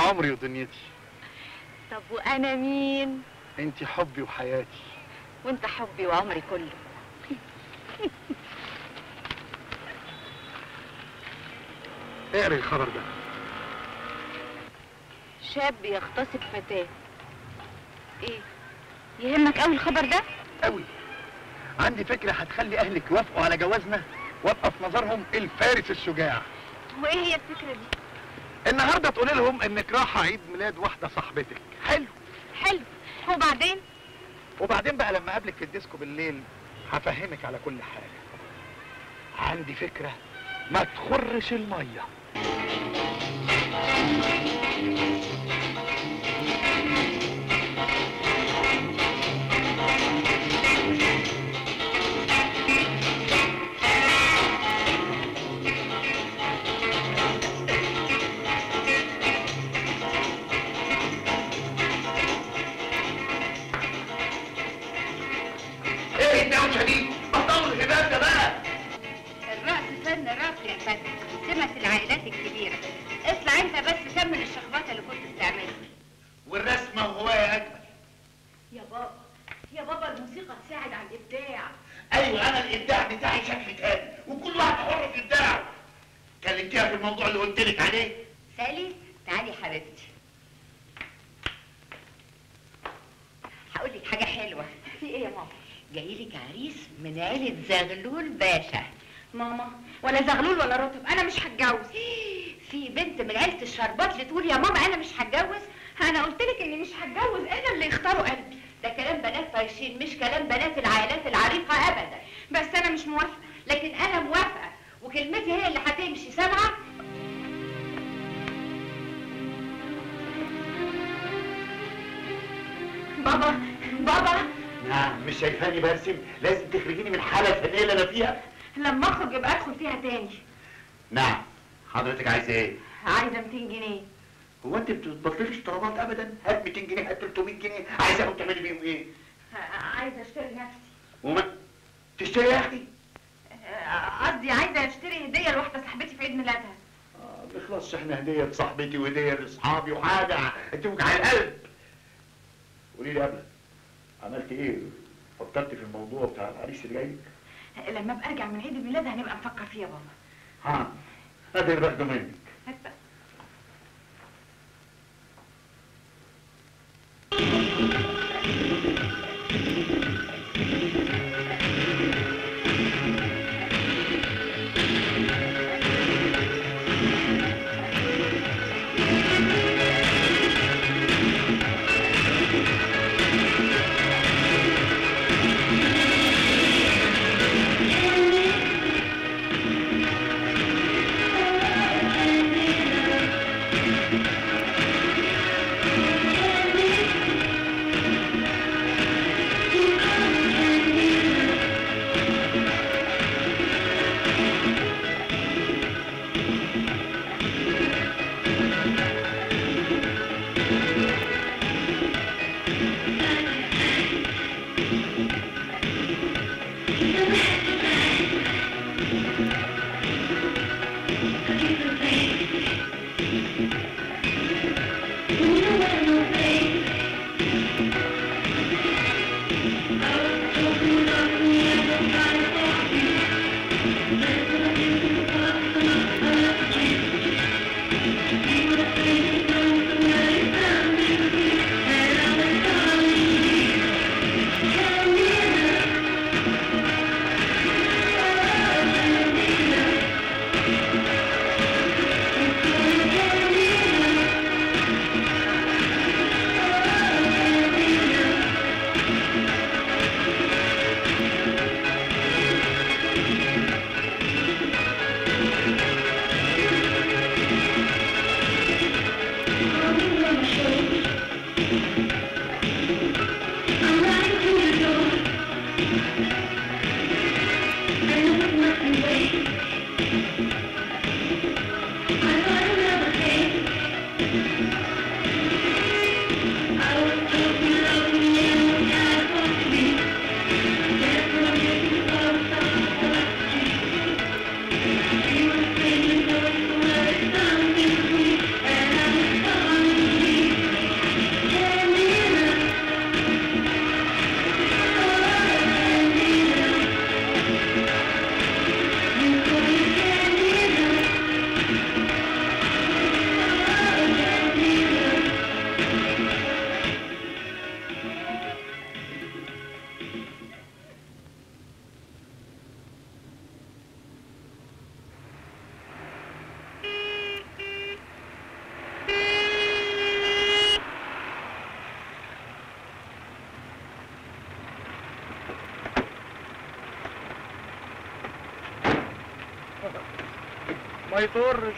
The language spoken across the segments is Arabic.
عمري ودنيتي. طب وانا مين؟ انت حبي وحياتي. وانت حبي وعمري كله. اقري الخبر ده. شاب يغتصب فتاة. ايه؟ يهمك قوي الخبر ده؟ قوي. عندي فكرة هتخلي اهلك يوافقوا على جوازنا وابقى في نظرهم الفارس الشجاع. وايه هي الفكرة دي؟ النهارده تقولي لهم انك رايحة عيد ميلاد واحدة صاحبتك. حلو؟ حلو. وبعدين؟ وبعدين بقى لما اقابلك في الديسكو بالليل هفهمك على كل حاجة. عندي فكرة ما تخرش المية. ايه الدوشة دي؟ بطلوا الهباب ده بقى. الرقص فن راقي يا فندم، سمة العائلات الكبيرة. اطلع انت بس كمل الشخبطة اللي كنت بتعملها. والرسمة وهواية أجمل. يا بابا الموسيقى تساعد على الإبداع. ايوه انا الابداع بتاعي شكل تاني وكل واحد حر في ابداعه. كلمتيها في الموضوع اللي قلت لك عليه؟ سالي تعالي يا حبيبتي. هقول لك حاجة حلوة. في ايه يا ماما؟ جاي لك عريس من عيلة زغلول باشا. ماما ولا زغلول ولا رطب، انا مش هتجوز. في بنت من عيلة الشربات اللي تقول يا ماما انا مش هتجوز. انا قلت لك اني مش هتجوز، انا اللي يختاروا قلبي. ده كلام بنات طايشين مش كلام بنات العائلات العريقة ابدا. بس انا مش موافقة. لكن انا موافقة وكلمتي هي اللي هتمشي. سامعة؟ بابا نعم. مش شايفاني برسم؟ لازم تخرجيني من الحالة الفنية اللي انا فيها. لما اخرج يبقى ادخل فيها تاني. نعم. حضرتك عايزة ايه؟ عايزة 200 جنيه. هو انت بتبطليش طلبات ابدا؟ هات 200 جنيه، هات 300 جنيه، عايزاهم تعملي بيهم ايه؟ عايزة اشتري نفسي. وما تشتري يا اختي؟ قصدي عايزة اشتري هدية لواحدة صاحبتي في عيد ميلادها. بخلصش احنا هدية لصاحبتي وهدية لاصحابي وحاجة توجع القلب. قولي لي قبل عملت ايه؟ فكرت في الموضوع بتاع العريس اللي جاي؟ لما ابقى ارجع من عيد الميلاد هنبقى نفكر فيه يا بابا. ها هذا اللي باخده منك. هات. ما يضرش.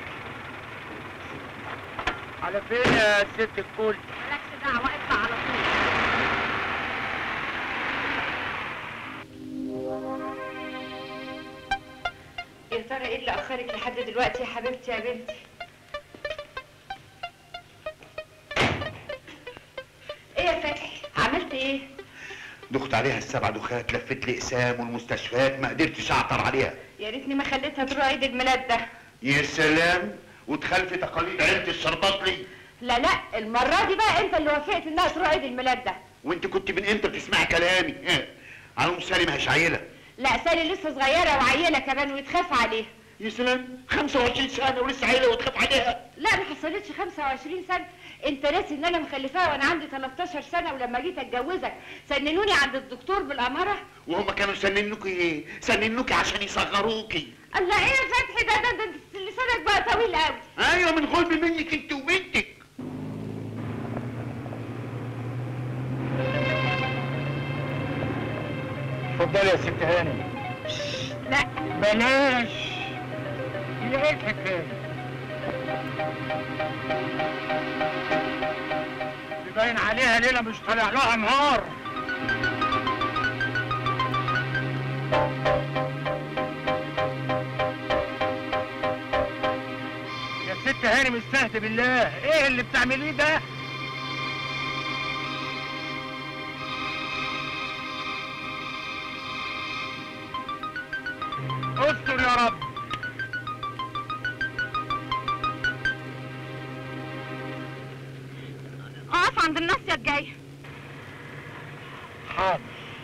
على فين يا ست الكل؟ مالكش دعوه، اطلع على طول. يا ترى ايه اللي اخرك لحد دلوقتي يا حبيبتي يا بنتي؟ ايه يا فتحي، عملت ايه؟ دخت عليها السبع دخات، لفت لي اقسام والمستشفيات، ما قدرتش اعثر عليها. يا ريتني ما خليتها تروح عيد الميلاد ده. يا سلام، وتخلفي تقاليد عيلة الشرباطلي. لا لا، المرة دي بقى انت اللي وافقت انها تروح عيد الميلاد ده. وانت كنت من امتى بتسمعي كلامي؟ على ام سالي ما هيش عيله. لا، سالي لسه صغيرة وعيلة كمان ويتخاف عليها. يا سلام، 25 سنه ولسه عيله وتخاف عليها؟ لا، ما حصلتش 25 سنة. انت ناسي ان انا مخلفاها وانا عندي 13 سنة، ولما جيت اتجوزك سننوني عند الدكتور بالأمارة. وهم كانوا سننوكي ايه؟ سننوكي عشان يصغروكي. الله، ايه يا فتحي ده لسانك بقى طويل قوي. ايوه، من غلب منك انت وبنتك. اتفضلي يا ست هاني. لا بلاش. هي ايه الحكايه؟ باين عليها ليله مش طالع لها نهار. يا ست هاني مستهدي بالله، ايه اللي بتعمليه ده؟ استر يا رب. اقف عند الناصية الجاية. حاضر.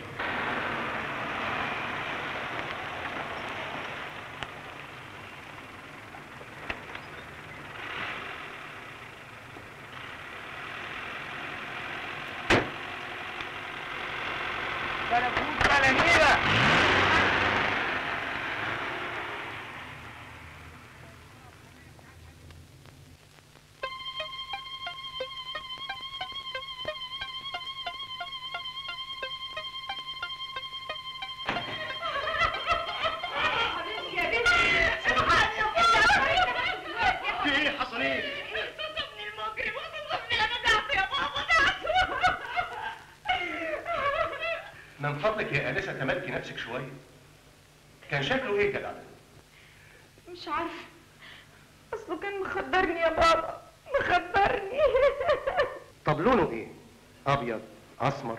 بلكوت بلا نيلة. ايه حصل ايه؟ صدمني المجرم وصدمني، انا ضعت يا بابا، ضعت. من فضلك يا انسه تملكي نفسك شويه. كان شكله ايه جدع ده؟ مش عارفة، اصله كان مخدرني يا بابا، مخدرني. طب لونه ايه؟ ابيض، اسمر؟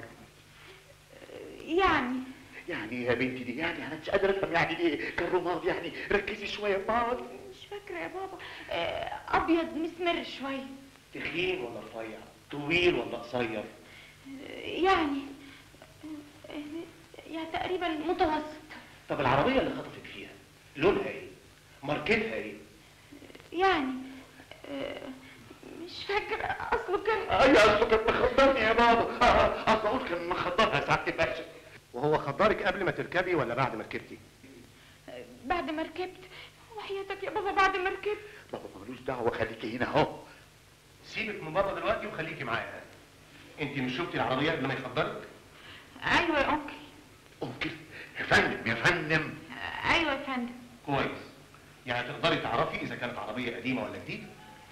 يعني يا بنتي دي، يعني انا مش قادر افهم يعني ايه كان رماد، يعني ركزي شويه يا ماما. مش فاكرة يا بابا. ابيض مسمر شوية. تخين ولا رفيع؟ طويل ولا قصير؟ يعني تقريبا متوسط. طب العربيه اللي خطفت فيها لونها ايه؟ ماركتها ايه؟ مش فاكرة، اصله كان ايوه، اصله كان مخدرني يا بابا. اصل اقول كان مخدرها ساعه الباشا. وهو خدرك قبل ما تركبي ولا بعد ما ركبتي؟ بعد ما ركبت. وحياتك يا بابا بعد ما ركبت. بابا ملوش دعوه، خليكي هنا اهو. سيبك من بابا دلوقتي وخليكي معايا. انت مش شفتي العربيه قبل ما يخدرك؟ ايوه يا انكل. انكل؟ يا فندم يا فندم. ايوه يا فندم. كويس. يعني تقدري تعرفي اذا كانت عربيه قديمه ولا جديده؟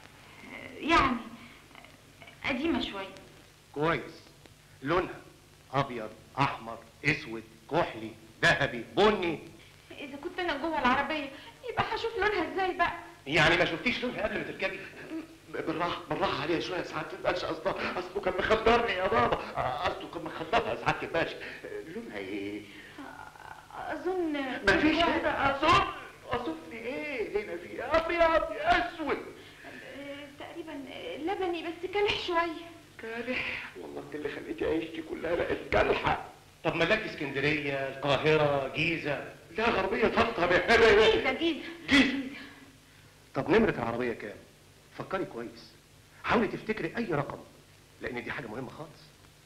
قديمة شوية. كويس. لونها ابيض، احمر، اسود، كحلي، ذهبي، بني؟ اذا كنت انا جوه العربية يبقى هشوف لونها ازاي بقى؟ يعني ما شفتيش لونها قبل ما تركبي؟ بالراحه عليها شويه ساعه الباشا. اصله كان مخدرني يا بابا. اصله كان مخدرها ساعه الباشا. لونها ايه؟ اظن مفيش هنا اظن ايه هنا؟ في ابيض اسود. تقريبا لبني بس كالح شويه. كالح؟ والله انت اللي خليتي عيشتي كلها بقت كالحه. طب ملاك اسكندريه، القاهره، جيزه؟ لا، غربيه طنطا. جيزه. طب نمره العربيه كام؟ فكري كويس، حاولي تفتكري اي رقم، لان دي حاجه مهمه خالص.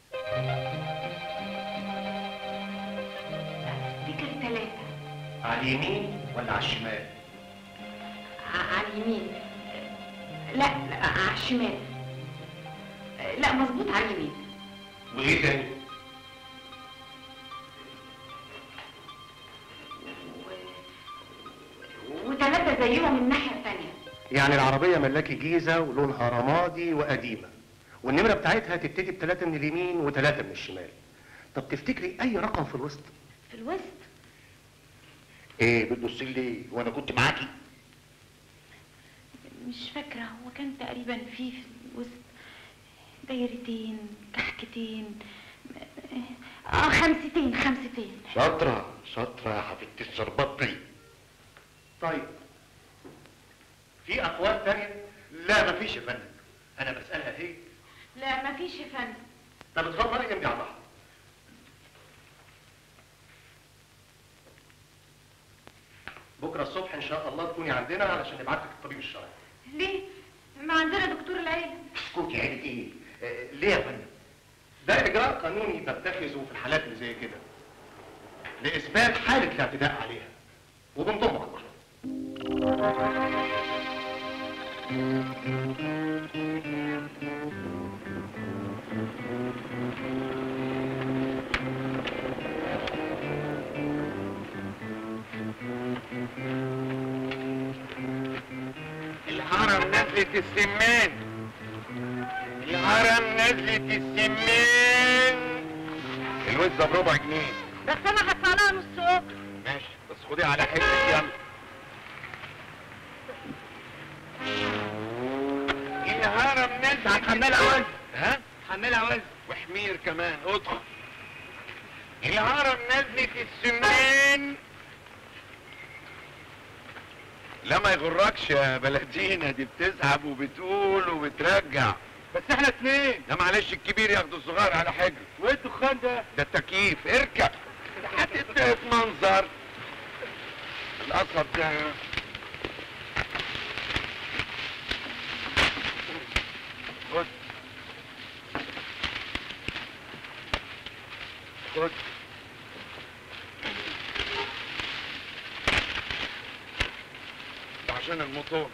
افتكر 3. على اليمين ولا على الشمال؟ على اليمين. لا على الشمال. لا مظبوط على اليمين. وايه تاني؟ و3 كده زيهم الناحيه الثانيه. يعني العربيه ملاكي جيزه ولونها رمادي وقديمه، والنمره بتاعتها تبتدي ب3 من اليمين و3 من الشمال. طب تفتكري اي رقم في الوسط؟ في الوسط؟ ايه بتبصي لي وانا كنت معاكي؟ مش فاكره، هو كان تقريبا في الوسط دايرتين كحكتين، خمستين. شاطره شاطره يا حبيبتي الشربطي. طيب في اقوال تانية؟ لا مفيش يا فندم، انا بسالها هي. لا مفيش يا فندم. طب اتفضلي امضي على بعض. بكره الصبح ان شاء الله تكوني عندنا علشان نبعت لك الطبيب الشرعي. ليه؟ ما عندنا دكتور العيله. اسكتي عيلة ايه؟ ليه يا فندم؟ ده اجراء قانوني بتتخذه في الحالات اللي زي كده لاثبات حاله الاعتداء عليها، وبنضمك بكره. الهرم نزلة السمان، الهرم نزلة السمان. الوزة ب4 جنيه. بس انا هدفع لها نص اجر. ماشي بس خديها على حجرك يلا. الهرم نزلة هتحملها وزن. ها؟ حملها وزن. وحمير كمان ادخل. الهرم نزلة السمان. لا ما يغركش يا بلدينا، دي بتسحب وبتقول وبترجع. بس احنا 2. ده معلش الكبير ياخد الصغير على حجر. وايه الدخان ده؟ ده التكييف، اركب. هتتقف منظر القصب ده. خد خد. ده عشان الموتور.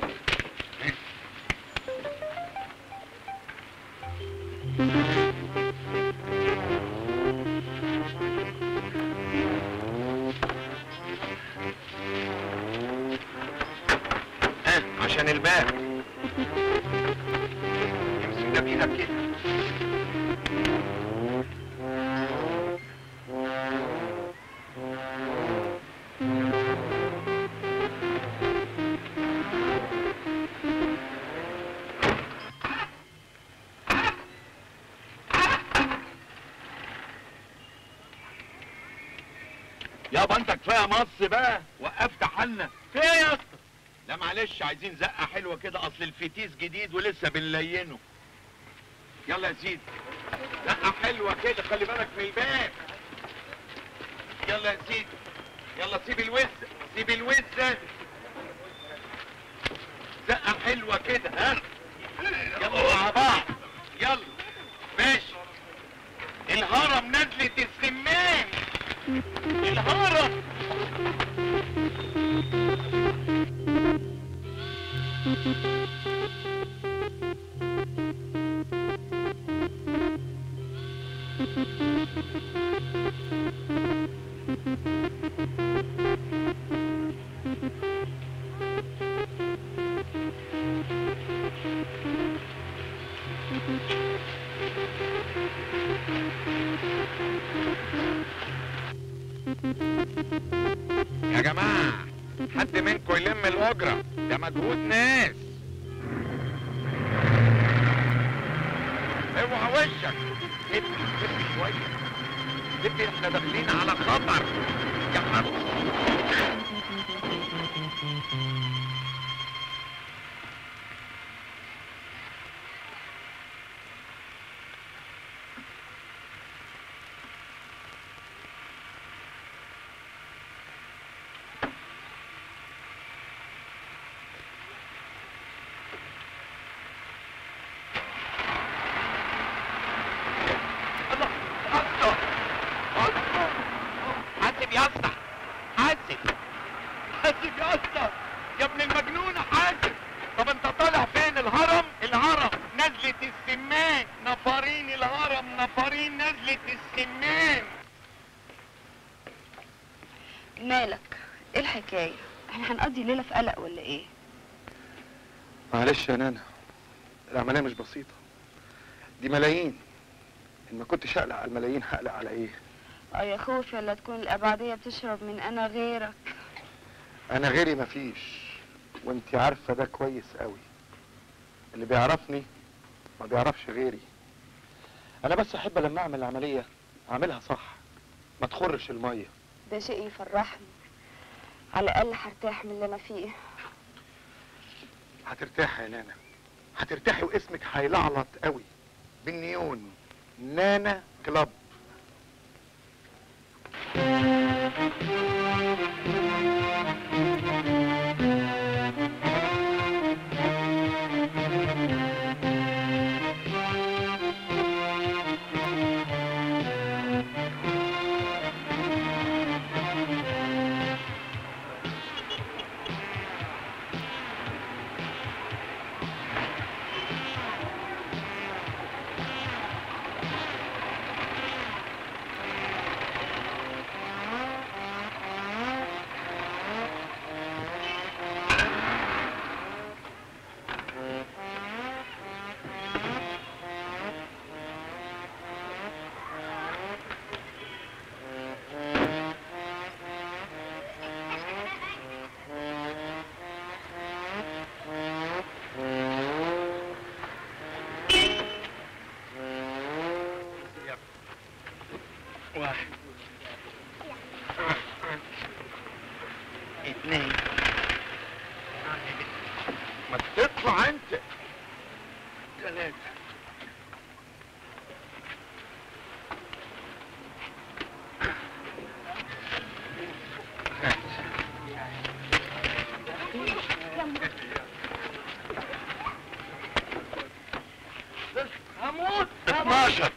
عشان الباب. امسك ده بايدك كده. يابا انت كفايه مص بقى، وقفت حالنا. في ايه يا اسطى؟ لا معلش عايزين زقه حلوه كده، اصل الفتيس جديد ولسه بنلينه. يلا يا سيدي زقه حلوه كده، خلي بالك من الباب. يلا يا سيدي يلا، سيب الوزه سيب الوزه. زقه حلوه كده ها. يلا مع بعض يلا. ماشي. الهرم نزلة السمان. الهرم. يا جماعة حد منكم يلم الأجرة، ده مجهود ناس. اوعى وشك. لف شوية. لف، احنا داخلين على خطر. يا حرام. حاسب يا اسطى، حاسب يا اسطى، يا ابن المجنونه حاسب. طب انت طالع فين؟ الهرم. الهرم نزلة السمان، نفرين الهرم، نفرين نزلة السمان. مالك؟ ايه الحكايه؟ احنا هنقضي الليله في قلق ولا ايه؟ معلش يا نانا، العمليه مش بسيطه، دي ملايين. ان ما كنتش هقلق على الملايين هقلق على ايه؟ يا خوفي ولا تكون الابعديه بتشرب من انا غيرك. انا غيري مفيش، وانتي عارفه ده كويس قوي. اللي بيعرفني ما بيعرفش غيري. انا بس احب لما اعمل العمليه اعملها صح، ما تخرش الميه. ده شيء يفرحني، على الاقل هرتاح من اللي انا فيه. هترتاحي يا نانا، هترتاحي واسمك هيلعلط قوي بالنيون، نانا كلاب. واحد، اتنين، ما تطلع انت، تلاتة، هموت 12.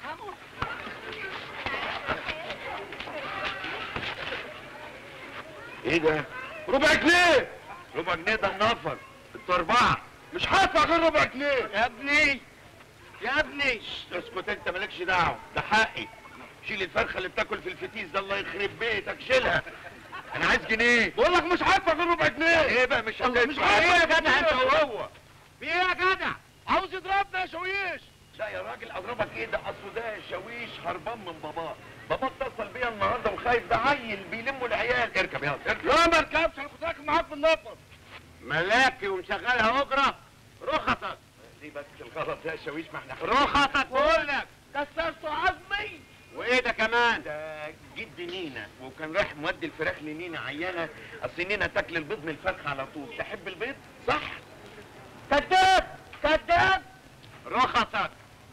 ايه ده؟ ربع جنيه. ربع جنيه ده النفر، انتوا 4. مش هدفع غير ربع جنيه. يا ابني يا ابني اسكت انت، مالكش دعوه، ده حقي. شيل الفرخه اللي بتاكل في الفتيس ده، الله يخرب بيتك، شيلها. انا عايز جنيه. بقول لك مش هدفع غير ربع جنيه. ايه بقى مش هدفع؟ مش هدفع. ايه يا جدع انت وهو؟ في ايه يا جدع؟ عاوز يضربنا يا شويش. لا يا راجل اضربك ايه ده؟ اصل ده شويش هربان من باباه. بابا اتصل بيا النهارده وخايف، ده عيل بيلموا العيال. اركب يلا اركب. لا ما اركبش، انا كنت راكب معاك في النفر. ملاكي ومشغلها اجره. رخصك دي بس الغلط يا شويش، ما احنا رخصك بقول لك. كسرت عظمي. وايه ده كمان؟ ده جد نينا، وكان رايح مودي الفراخ لنينا عيانه، اصل نينا تاكل البيض من الفرخ على طول. تحب البيض؟ صح؟ كذاب كذاب. رخصك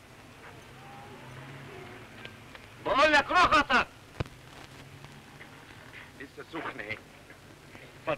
بقول لك، رخصك. لسه سخنه اهي. اتفضل.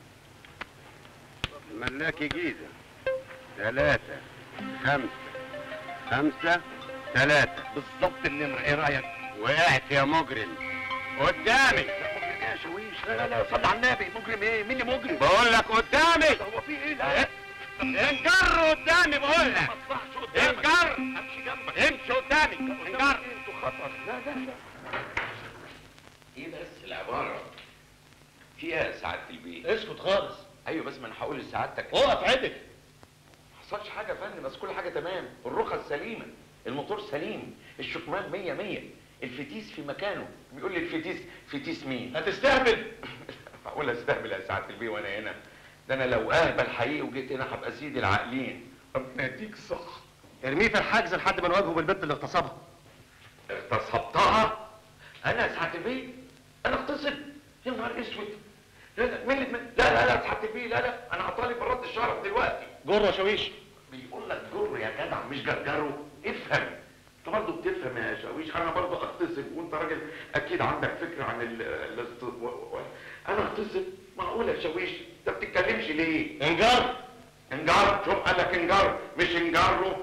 ملاكي جيزه 3 5 5 3 بالظبط النمره. ايه رايك؟ وقعت يا مجرم قدامي. مجرم ايه يا شويش؟ لا لا لا صل على النبي. مجرم ايه؟ مين اللي مجرم؟ بقول لك قدامي. هو في ايه؟ لا انجر قدامي بقول لك. ما اطلعش قدامك. انجر. امشي جنبك. امشي قدامي. انجر. انتوا خطر. لا لا لا. ايه بس العباره فيها سعاده البيت؟ اسكت خالص. ايوه بس ما انا هقول لسعادتك. اقف عدل. ما حصلش حاجه يا فندم، بس كل حاجه تمام. الرخص سليمه، الموتور سليم، الشكمان 100 100، الفتيس في مكانه. بيقول لي الفتيس، فتيس مين؟ هتستهبل. معقول استهبل يا سعاده البيه وانا هنا؟ ده انا لو اهبل حقيقي وجيت هنا هبقى سيد العاقلين. ربنا يديك الصحه. ارميه في الحجز لحد ما نواجهه بالبنت اللي اغتصبها. اغتصبتها؟ انا يا سعاده البيه؟ انا اغتصب؟ يا نهار اسود. لا لا لا لا لا سعاده البيه، لا لا، انا هطالب برد الشرف دلوقتي. جر يا شويش. بيقول لك جر يا جدع مش جرجره. افهم. انت برضه بتفهم يا شاويش. انا برضه اغتصب، وانت راجل اكيد عندك فكره عن انا اغتصب؟ معقول يا شاويش؟ انت بتتكلمش ليه؟ انجر. انجر؟ شوف قال لك انجر مش انجره.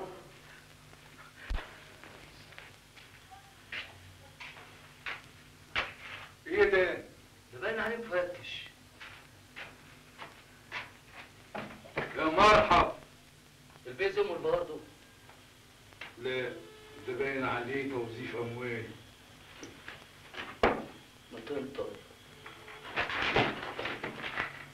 ايه ده؟ ده باين عليه مفتش. يا مرحب. البيت زمر برضه. لا ده باين عليه توظيف اموال. ما تنطر.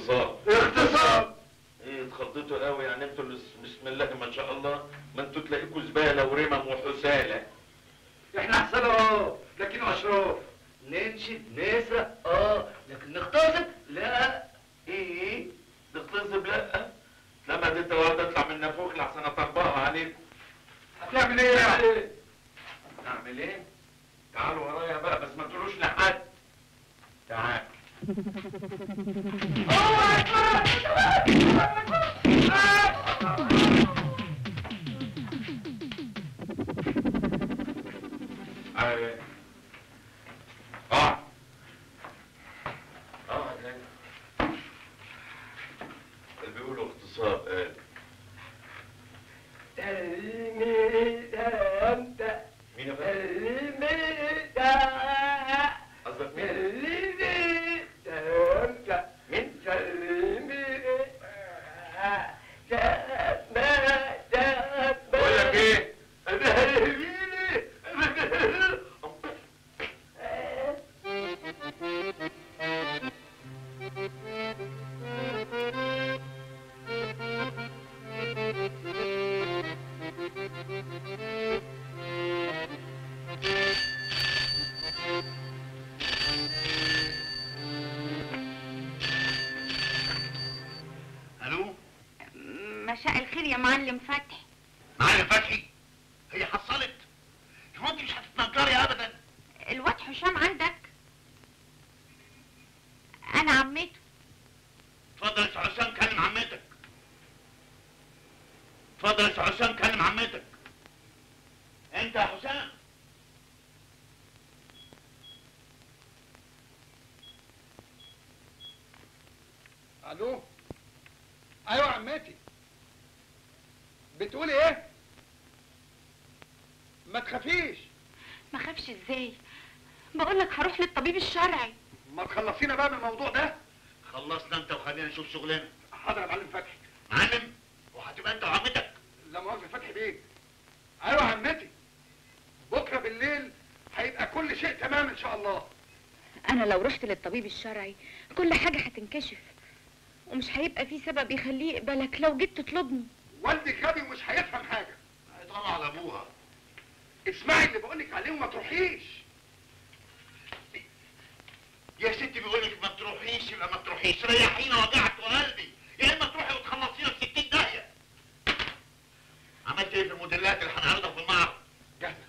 اغتصاب. اغتصاب؟ ايه اتخضيتوا قوي يعني انتوا بسم الله ما شاء الله، ما انتوا تلاقيكوا زباله ورمم وحساله. احنا حسنة لكن اشراف. ننشد نسرق لكن نغتصب لا. ايه تغتصب لا؟ لما دي تطلع من نافوخ لحسن اطبقها عليكم. هتعمل ايه يعني؟ اعمل ايه؟ تعالوا ورايا بقى بس ما تقولوش لحد. تعال. اللي بيقولوا اغتصاب مين يا فندم؟ قصدك مين؟ بقول لك ايه؟ الو؟ مساء الخير يا معلم فتحي. معلم فتحي؟ هي حصلت؟ هو انت مش هتتنكري ابدا؟ الواد حسام عندك؟ انا عمته. اتفضل يا حسام كلم عمتك. اتفضل يا حسام كلم عمتك. انت يا حسام. الو؟ ايوه عمتي. بتقولي ايه؟ ما تخافيش. ما خافش ازاي؟ بقول لك هروح للطبيب الشرعي. ما تخلصينا بقى من الموضوع ده. خلصنا انت وخلينا نشوف شغلنا. حاضر يا معلم فتحي. معلم وهتبقى انت وعمتك. لا مؤاخذة فتحي بيه. ايوه عمتي. بكره بالليل هيبقى كل شيء تمام ان شاء الله. انا لو رحت للطبيب الشرعي كل حاجة هتنكشف، ومش هيبقى في سبب يخليه يقبلك لو جيت تطلبني. والدك غبي ومش هيفهم حاجه. هيطلع على ابوها. اسمعي اللي بقولك عليه وما تروحيش. يا ستي بيقولك ما تروحيش يبقى ما تروحيش، ريحينا وجعت قلبي، يا اما تروحي وتخلصينا في 60 داهيه. عملت ايه في الموديلات اللي هنعرضها في المعرض؟ جاهزه.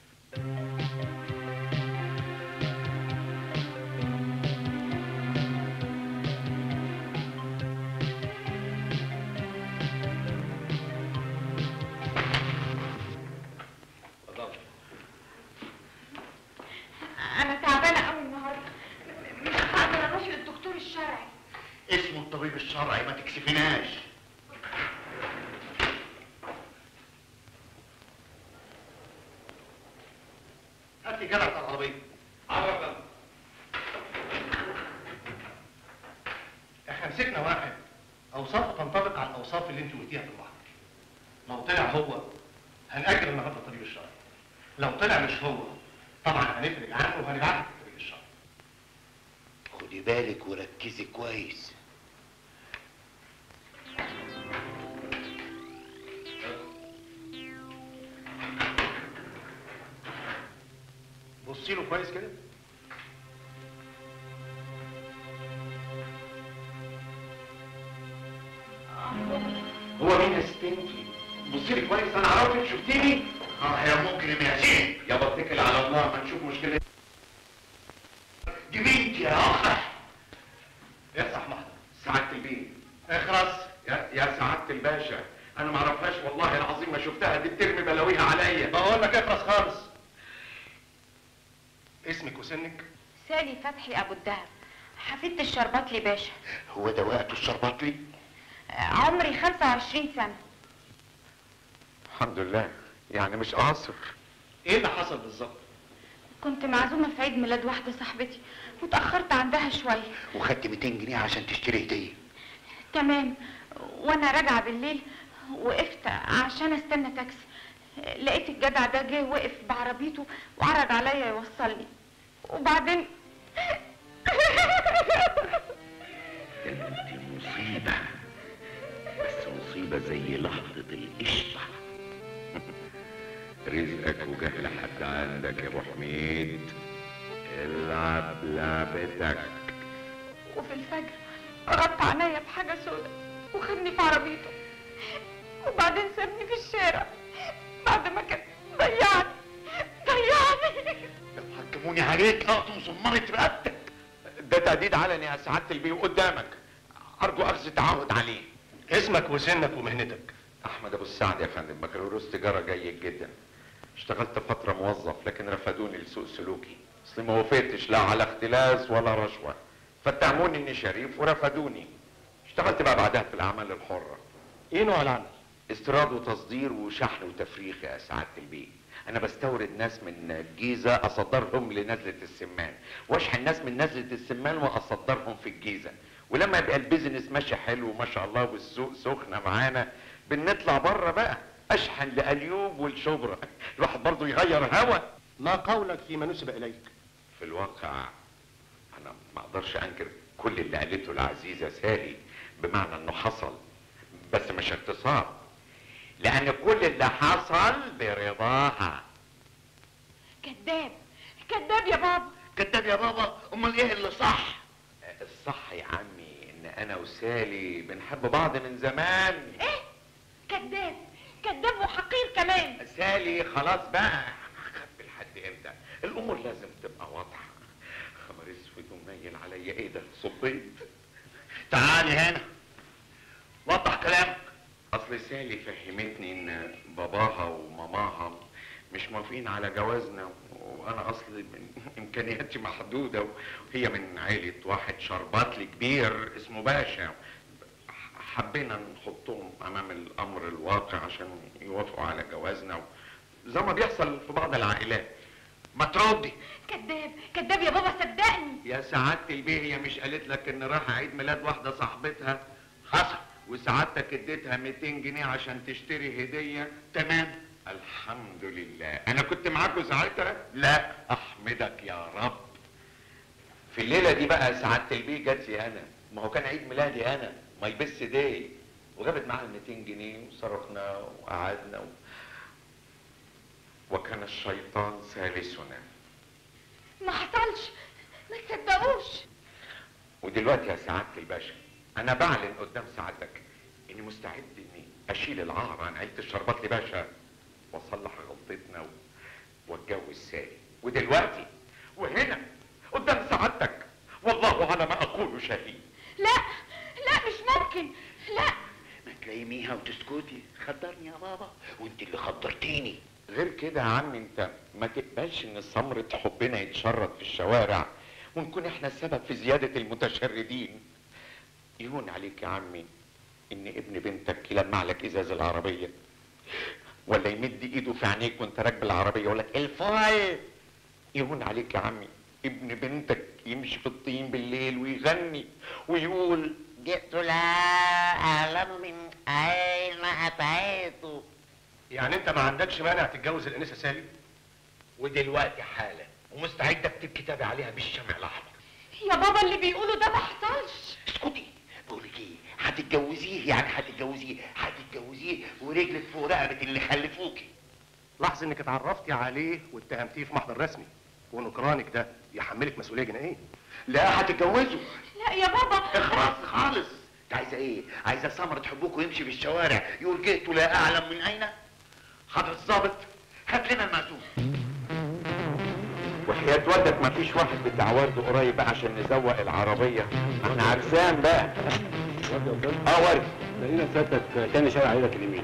انا تعبانة قوي النهاردة، مش هقدر اروح للدكتور الشرعي. اسمه الطبيب الشرعي ما تكسفيناش. هات لي جدع بتاع العربيه. عرفا. احنا مسكنا واحد اوصافه تنطبق على الاوصاف اللي انت قلتيها في المحضر. لو طلع هو هنأجل النهارده الطبيب الشرعي. لو طلع مش هو طبعا هنفرج عنه وهنبعته للطبيب الشرعي. خدي بالك وركزي كويس. بصي له كويس كده. هو مين يا ست انت؟ بصي لي كويس انا عرفتك شفتيني؟ يا ممكن يا زين يا بتكل على الله ما نشوف مشكلة. دي بنتي يا اخ. افتح محضر. سعادة البيه. اخرس. يا سعادة الباشا انا ما اعرفهاش والله العظيم ما شفتها، دي بترمي بلاويها عليا. بقول لك اخرس خالص. اسمك وسنك؟ سالي فتحي ابو الدهب، حفيدة الشرباطلي باشا. هو ده وقته الشرباطلي؟ عمري 25 سنة. الحمد لله يعني مش قاصر. ايه اللي حصل بالظبط؟ كنت معزومة في عيد ميلاد واحدة صاحبتي وتأخرت عندها شوية. وخدت 200 جنيه عشان تشتري هدية. تمام، وانا راجعة بالليل وقفت عشان استنى تاكسي، لقيت الجدع ده جه وقف بعربيته وعرض عليا يوصلني، وبعدين انت مصيبة. غريبة زي لحظة القشطة. رزقك وجه لحد عندك يا ابو حميد. العب لعبتك. وفي الفجر غطى عينيا بحاجة سودة وخدني في عربيته، وبعدين سابني في الشارع بعد ما كان ضيعني. لو حكموني عليك اقطم صمامة رقبتك. ده تهديد علني يا سعادة البيه قدامك، ارجو اخذ تعهد عليه. اسمك وسنك ومهنتك؟ احمد ابو السعد يا فندم، بكالوريوس تجاره جيد جدا. اشتغلت فتره موظف لكن رفضوني لسوء سلوكي، اصلي ما وافقتش لا على اختلاس ولا رشوه، فاتهموني اني شريف ورفضوني. اشتغلت بقى بعدها في الاعمال الحره. ايه نوع العمل؟ استيراد وتصدير وشحن وتفريخ يا سعاده البيه. انا بستورد ناس من الجيزه اصدرهم لنزله السمان، واشحن ناس من نزله السمان واصدرهم في الجيزه، ولما يبقى البيزنس ماشي حلو ما شاء الله والسوق سخنه معانا بنطلع بره بقى، اشحن لأليوب والشبرا. الواحد برضه يغير هوا. ما قولك فيما نسب اليك؟ في الواقع انا ما اقدرش انكر كل اللي قالته العزيزه سالي، بمعنى انه حصل بس مش اغتصاب، لان كل اللي حصل برضاها. كذاب كذاب يا بابا. كداب يا بابا، امال ايه اللي صح؟ الصح يا عمي ان انا وسالي بنحب بعض من زمان. ايه؟ كذاب كذاب وحقير كمان. سالي خلاص بقى، هخبي لحد امتى؟ الامور لازم تبقى واضحه. خبر اسود ومنيل عليا، ايه ده؟ صبيت. تعالي هنا وضح كلامك. اصل سالي فهمتني ان باباها وماماها مش موافقين على جوازنا، وانا اصلي من امكانياتي محدوده، وهي من عيله واحد شرباتلي كبير اسمه باشا. حبينا نحطهم امام الامر الواقع عشان يوافقوا على جوازنا، زي ما بيحصل في بعض العائلات. ما تردي. كذاب كذاب يا بابا صدقني. يا سعادة البيه، هي مش قالت لك ان رايحه عيد ميلاد واحده صاحبتها؟ حصل. وسعادتك اديتها 200 جنيه عشان تشتري هديه؟ تمام. الحمد لله. انا كنت معاكم ساعتها؟ لا. احمدك يا رب. في الليله دي بقى سعادة البيه جات لي انا، ما هو كان عيد ميلادي انا، ما يبس داي، وجابت معاها 200 جنيه وصرفنا وقعدنا وكان الشيطان ثالثنا. ما حصلش، ما تصدقوش. ودلوقتي يا سعادة الباشا انا بعلن قدام سعادتك اني مستعد اني اشيل العار عن عيلة الشرباتلي باشا واصلح غلطتنا واتجوز سالي. ودلوقتي وهنا قدام سعادتك والله على ما اقول شهيد. لا لا مش ممكن، لا. ما تلاقيميها وتسكتي. خدرني يا بابا وانت اللي خدرتيني. غير كده يا عم انت ما تقبلش ان ثمرة حبنا يتشرد في الشوارع ونكون احنا السبب في زيادة المتشردين. يهون عليك يا عمي ان ابن بنتك يلمع لك ازاز العربية، ولا يمد ايده في عينيك وانت راكب العربية يقول لك الفاي. يهون عليك يا عمي ابن بنتك يمشي في الطين بالليل ويغني ويقول جئت لا اعلم من اين اتيت. يعني انت ما عندكش مانع تتجوز الانسه سالي؟ ودلوقتي حالا ومستعد اكتب كتابي عليها بالشمع الاحمر. يا بابا اللي بيقوله ده ما حصلش. اسكتي. بقول لك ايه، هتتجوزيه يعني هتتجوزيه ورجلك فوق رقبه اللي خلفوكي. لاحظ انك اتعرفتي عليه واتهمتيه في محضر رسمي، ونكرانك ده يحملك مسؤوليه جنائيه. لا هتتجوزوا. لا يا بابا. اخرس خالص. انت عايزه ايه؟ عايزه سمرة تحبوك ويمشي في الشوارع يقول جئت لا اعلم من اين؟ حضرة الظابط هات لنا المأذون. وحياة والدك ما فيش واحد بتاع ورد قريب بقى عشان نزوق العربية، احنا عجزان بقى. ورد. خلينا سيادتك تاني شارع عيلك اليمين.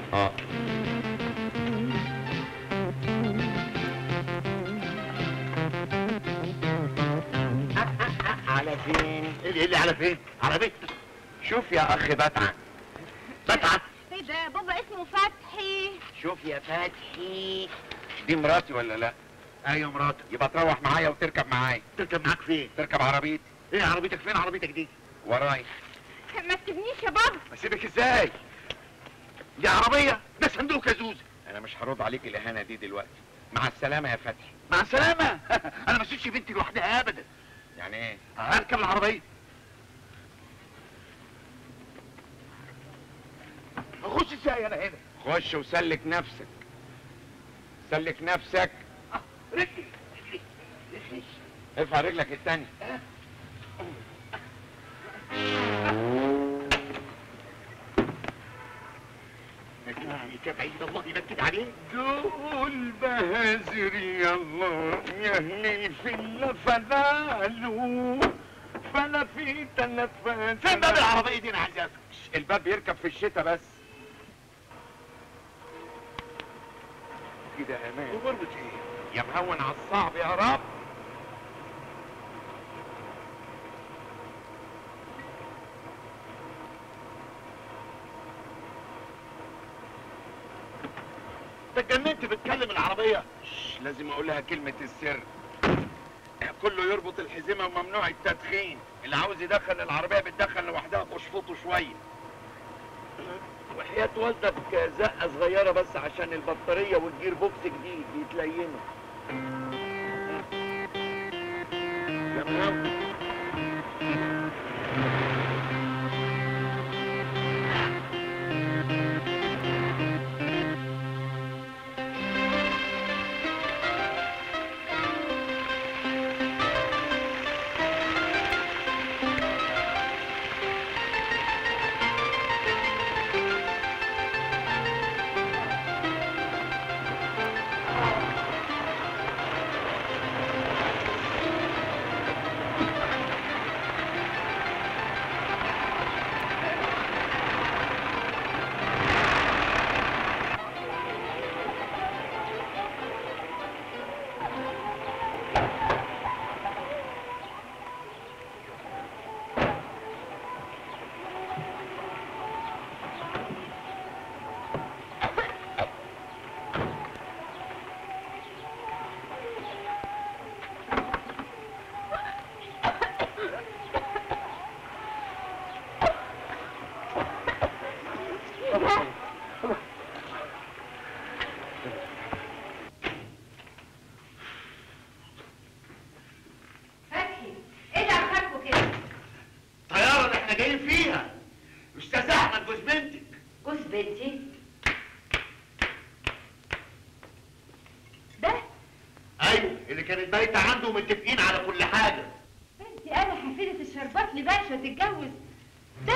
على فين؟ ايه اللي على فين؟ على بيتنا. شوف يا اخ بتعة. بتعة؟ ايه ده بابا اسمه فتحي. شوف يا فتحي. دي مراتي ولا لا؟ ايوه مراتك. يبقى تروح معايا وتركب معايا. تركب معاك فين؟ تركب عربيتي. ايه عربيتك فين؟ عربيتك دي وراي. ما تسيبنيش يا بابا. اسيبك ازاي؟ دي عربية، ده صندوق يا زوزة. انا مش هرد عليك الاهانة دي دلوقتي. مع السلامة يا فتحي. مع السلامة. انا ما اسيبش بنتي لوحدها ابدا. يعني ايه؟ هركب العربية. اخش خش وسلك نفسك، سلك نفسك. رجلي ارفع رجلك التانية. يا بعيد الله يبكد عليك. دول بهازر يلا يا اهلي في اللفلالو فلا في تنفس. فين باب العربيه دي؟ انا عايز افهم. الباب بيركب في الشتاء بس كده. امان وبربط ايه؟ يا مهون على الصعب يا رب. انت اتجننت بتكلم العربيه؟ لازم اقولها كلمة السر. كله يربط الحزمة وممنوع التدخين. اللي عاوز يدخل العربية بتدخل لوحدها بشفطه شوية. وحياة والدك زقة صغيرة بس عشان البطارية والجير بوكس جديد يتلينوا. يا مهون اللي كانت بايته عنده ومتفقين على كل حاجه. بنتي انا حفيده الشربات لباشا تتجوز ده.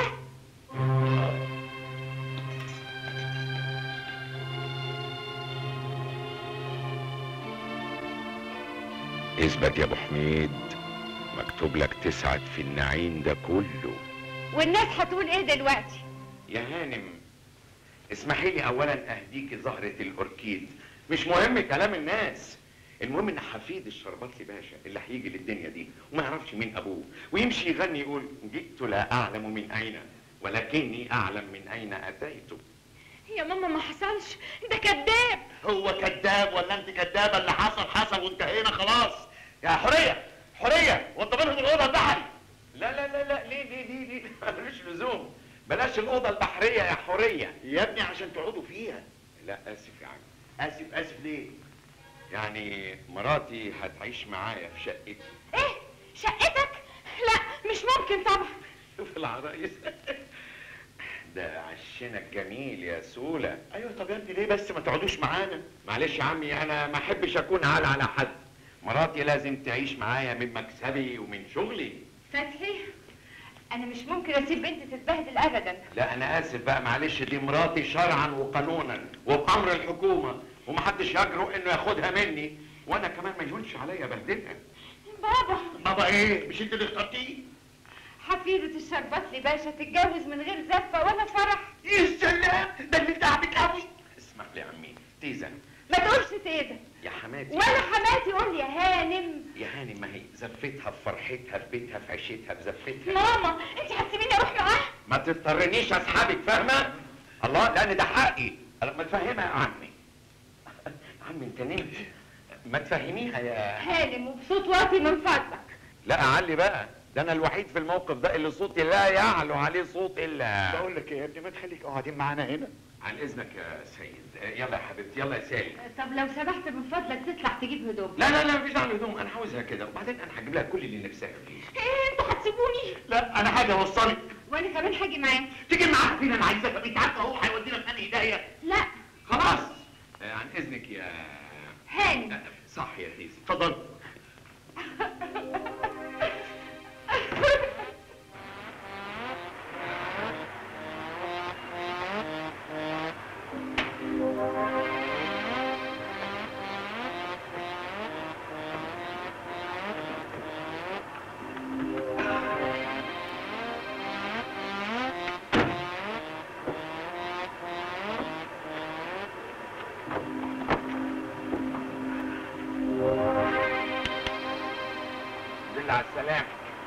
اثبت يا ابو حميد، مكتوب لك تسعد في النعيم ده كله. والناس هتقول ايه دلوقتي؟ يا هانم اسمحي لي اولا اهديكي زهرة الاوركيد، مش مهم كلام الناس، المهم ان حفيد الشرباتلي باشا اللي هيجي للدنيا دي وما يعرفش مين ابوه ويمشي يغني يقول جئت لا اعلم من اين ولكني اعلم من اين اتيت. يا ماما ما حصلش، ده كذاب. هو كذاب ولا انت كذابه؟ اللي حصل حصل وانتهينا خلاص. يا حوريه حوريه وانت منهم الاوضه البحري. لا لا لا لا ليه ملوش لزوم، بلاش الاوضه البحريه يا حوريه. يا ابني عشان تقعدوا فيها. لا اسف يا عم. اسف ليه؟ يعني مراتي هتعيش معايا في شقتي. ايه شقتك؟ لا مش ممكن طبعا. شوف العرايس ده عشنا الجميل يا سوله. ايوه طب يا ابني ليه بس ما تقعدوش معانا؟ معلش يا عمي انا ما احبش اكون عال على حد، مراتي لازم تعيش معايا من مكسبي ومن شغلي. فتحي انا مش ممكن اسيب بنتي تتبهدل ابدا. لا انا اسف بقى معلش، دي مراتي شرعا وقانونا وبامر الحكومه ومحدش يجرؤ انه ياخدها مني، وانا كمان ما يهونش عليا بهدلها. بابا ايه؟ مش انت اللي اخترتيه؟ حفيدة الشرباتلي باشا تتجوز من غير زفه ولا فرح. يا سلام ده اللي تعبك قوي. اسمح لي يا عمي تيزا. ما تقولش تيزا يا حماتي. ولا حماتي، قول يا هانم. يا هانم ما هي زفتها في فرحتها في بيتها في عيشتها في زفتها. ماما انت هتسيبيني اروح معاها؟ ما تضطرنيش اسحبك فاهمه؟ الله لان ده حقي. ما تفهمها يا عمي. عمي انت نمت، ما تفهميها يا هانم وبصوت واطي من فضلك. لا اعلي بقى، ده انا الوحيد في الموقف ده اللي صوتي لا يعلو عليه صوت الا. بقول لك ايه يا ابني، ما تخليك قاعدين معانا هنا. عن اذنك يا سيد. يلا يا حبيبتي يلا يا سالي. طب لو سمحت من فضلك تطلع تجيب هدوم. لا مفيش دعوه هدوم، انا عاوزها كده وبعدين انا هجيب لها كل اللي نفسها فيه. ايه انتوا هتسيبوني؟ لا انا حاجه اوصلك. وانا كمان هاجي معاك. تيجي معاك فين؟ انا عايزك، انت عارفه هو هيودينا في انهي داهيه. لا خلاص. عن اذنك يا هاني. صح يا تيزي، اتفضل. على السلامة.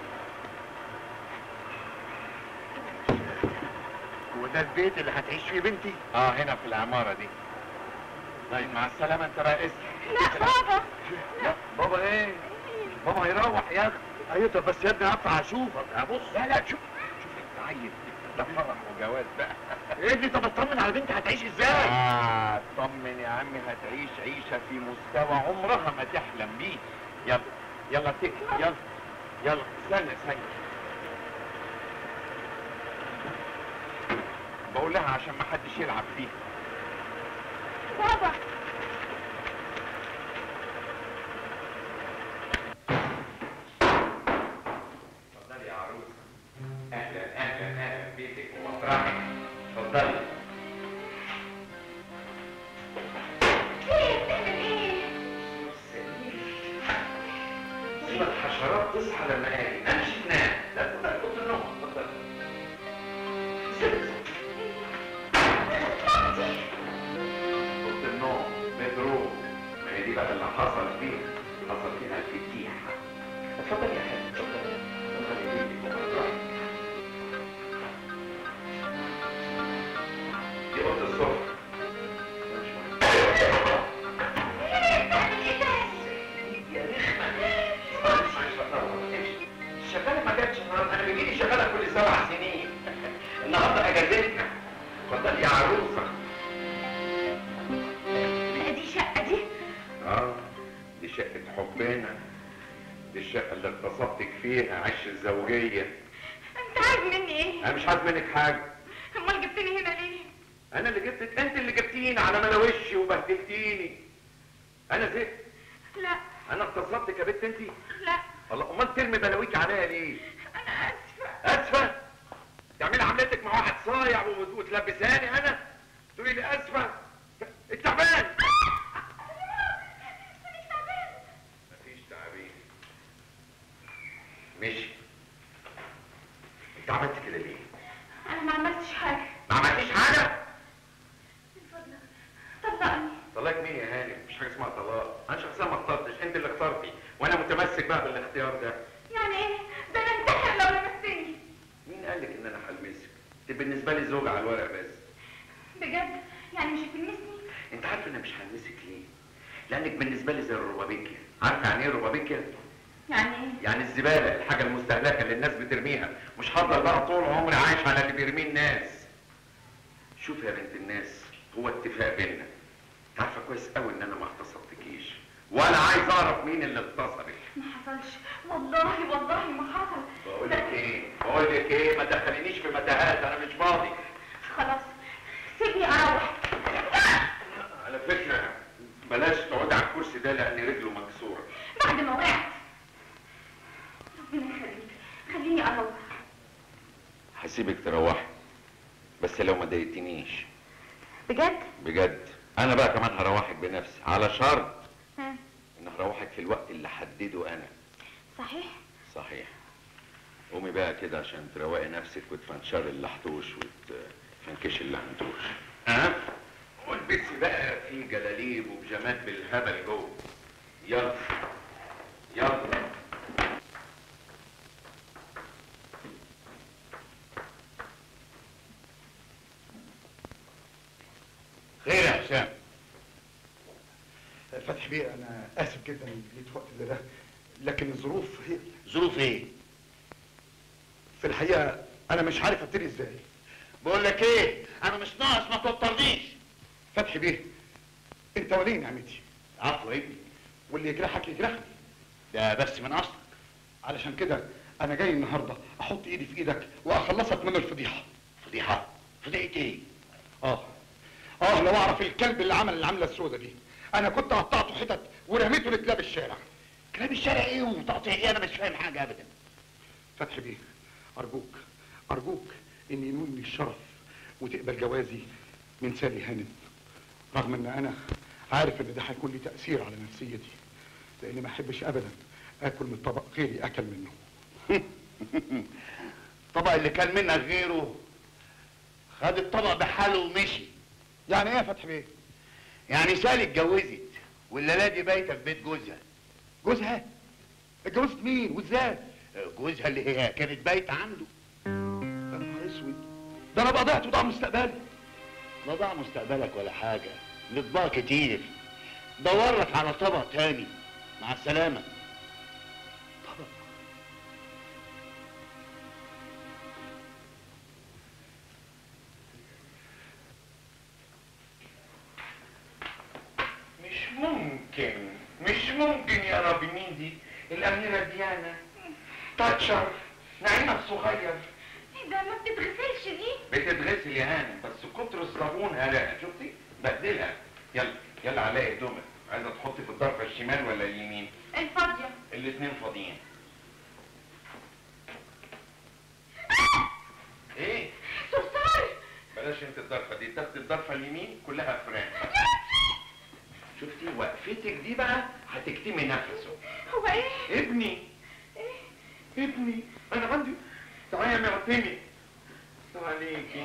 وده البيت اللي هتعيش فيه بنتي؟ هنا في العمارة دي. طيب مع السلامة، انت رئيس. لا بابا. لا بابا ايه؟ بابا هيروح يا اخي. ايوه طب بس يا ابني هطلع اشوفك. ابص. لا شوف انت عيل، ده فرح وجواز بقى. ايه دي؟ طب اطمن على بنتي هتعيش ازاي؟ اطمن يا عمي، هتعيش عيشة في مستوى عمرها ما تحلم بيه. يلا يلا اتكل، يلا استنى. بقول لها عشان ما حدش يلعب فيها. بابا. اتفضلي يا عروسة. اهلا بيتك ومطرحك. اتفضلي. سيب الحشرات تصحى لما اجي. امشي تنام. لا تفضل اوضه النوم. اتفضل. اوضه النوم بدروم. ما هي دي بقى اللي حصل فيها الفتيحه. اتفضل يا حبيبي، اتفضل بيتك ومطرحك. دي اوضه الصبح. الشغالة ما جاتش النهارده، انا بيجيلي شغالة كل 7 سنين. النهارده اجازتنا. اتفضل يا عروسة. دي شقة دي؟ دي شقة حبنا. دي الشقة اللي اغتصبتك فيها عش الزوجية. انت عايز مني ايه؟ انا مش عايز منك حاجة. امال جبتني هنا ليه؟ انا اللي جبتك؟ انت اللي جبتيني على ملاوشي وبهدلتيني. انا زهقت. لا. انا اغتصبتك يا بنت انت؟ لا. الله، امال ترمي بلاويك عليا ليه؟ انا اسفة. اسفة؟ تعملي عملتك مع واحد صايع وتلبساني انا؟ تقولي لي اسفة؟ التعبان. مفيش تعابين. ماشي. انت عملت كده ليه؟ انا ما عملتش حاجة. ما عملتيش حاجة؟ من فضلك طلقني. طلاق مين يا هاني؟ مفيش حاجة اسمها طلاق. انا شخصيا ما اخترتش، انت اللي اخترتي، وانا متمسك بقى بالاختيار ده. يعني ايه؟ ده انا انتحر لو لمستني. مين قال لك ان انا هلمسك؟ انت بالنسبة لي زوجة على الورق بس. بجد؟ يعني مش هتلمسني؟ انت عارف ان انا مش هلمسك ليه؟ لانك بالنسبة لي زي الربابيكيا. عارفة يعني ايه الربابيكيا؟ يعني ايه؟ يعني الزبالة، الحاجة المستهلكة اللي الناس بترميها. مش هفضل بقى طول عمري عايش على اللي بيرميه الناس. شوف يا بنت الناس، هو اتفاق بينا. انت عارفة كويس قوي ان انا ما اغتصبتكيش، ولا عايز اعرف مين اللي اغتصبك. ما حصلش، والله ما حصل. بقول لك ايه؟ ما تدخلينيش في متاهات، انا مش فاضي. خلاص سيبني اروح. على فكرة بلاش تقعدي على الكرسي ده لان رجله مكسورة. بعد ما وقعت. ربنا يخليك، خليني اروح. هسيبك تروحي، بس لو ما ضايقتنيش. بجد؟ انا بقى كمان هروحك بنفسي، على شرط ان هروحك في الوقت اللي حدده انا. صحيح. قومي بقى كده عشان تروقي نفسك وتفنشري اللحطوش وتفنكشي اللحنتوش. والبسي بقى في جلاليب وبيجامات بالهبل جوه. يلا. خير يا حسام؟ فتحي بيه، انا اسف جدا ان جيت وقت زي ده، لكن الظروف هي. ظروف ايه؟ في الحقيقه انا مش عارف ابتدي ازاي. بقول لك ايه؟ انا مش ناقص، ما توترنيش. فتحي بيه، انت ولي نعمتي. عفوا يا ابني. واللي يجرحك يجرحني. ده بس من اصلك. علشان كده انا جاي النهارده احط ايدي في ايدك واخلصك من الفضيحه. فضيحه ايه؟ لو اعرف الكلب اللي عمل العمله السوداء دي انا كنت قطعته حتت ورميته لكلاب الشارع. كلاب الشارع ايه وتقطيع ايه؟ انا مش فاهم حاجه ابدا. فتحي بيه، ارجوك ان ينولني الشرف وتقبل جوازي من سالي هانم، رغم ان انا عارف ان ده هيكون لي تاثير على نفسيتي، لاني ما احبش ابدا اكل من طبق غيري اكل منه. الطبق اللي كان منك غيره خد الطبق بحاله ومشي. يعني ايه يا فتحي بيه؟ يعني سالي اتجوزت والليله دي بايته في بيت جوزها. جوزها؟ اتجوزت مين وازاي؟ جوزها اللي هي كانت بايته عنده. يا نهار اسود، ده انا بقى ضيعت وضاع مستقبلي. لا ضاع مستقبلك ولا حاجه، الاطباق كتير، دور لك على طبق تاني. مع السلامه. طبق؟ مش ممكن يا ربي. مين دي؟ الأميرة ديانا، تاتشر، نعيمة الصغير. ده ما بتتغسلش دي. بتتغسل يا هانم، بس كتر الصابون هلاها. شفتي؟ بهدلها. يلا علاقي هدومك. عايزة تحطي في الضرفة الشمال ولا اليمين؟ الفاضية. الاتنين فاضيين. ايه؟ صرصار. بلاش انت الضرفة دي، تاخدي الضرفة اليمين كلها فران. شفتي وقفتك دي بقى هتكتمي نفسه. هو ايه؟ ابني. ابني انا عندي. تعالي يا معتمي. طب عليكي.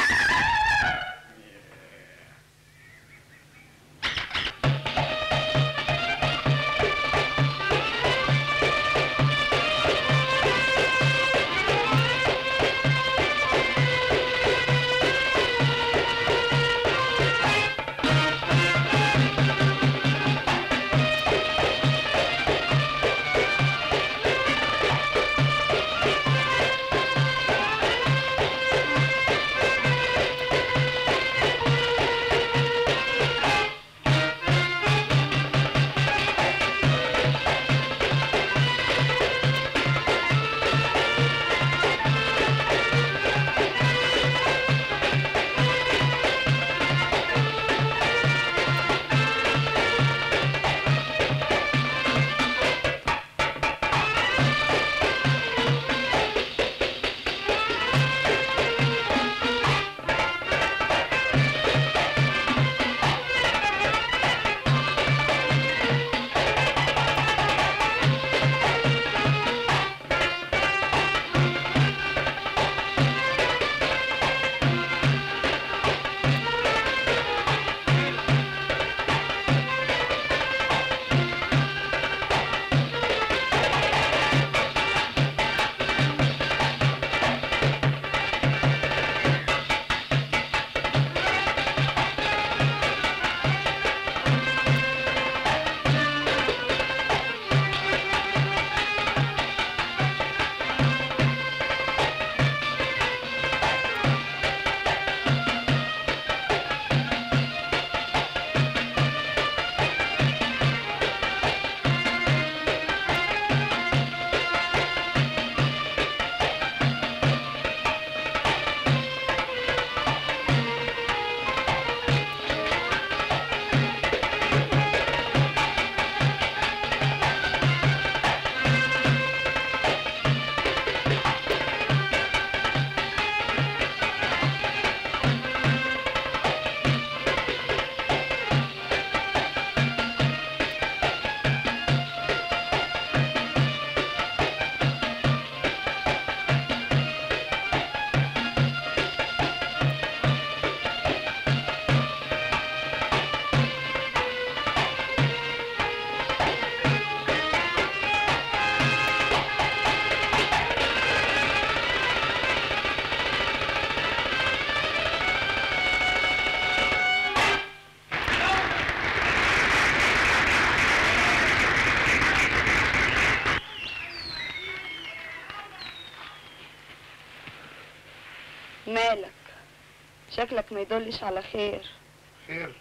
مالك؟ شكلك ما يدلش على خير. خير؟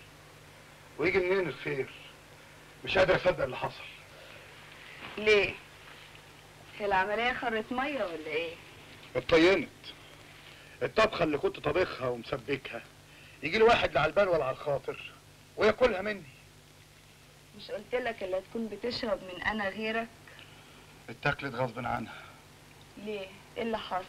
ويجي منين الخير؟ مش قادر اصدق اللي حصل. ليه؟ هي العملية خرت مية ولا ايه؟ اتطينت. الطبخة اللي كنت طابخها ومسبكها يجي لي واحد لا على البال ولا على الخاطر وياكلها مني. مش قلت لك اللي تكون بتشرب من انا غيرك؟ اتاكلت غصب عنها. ليه؟ ايه اللي حصل؟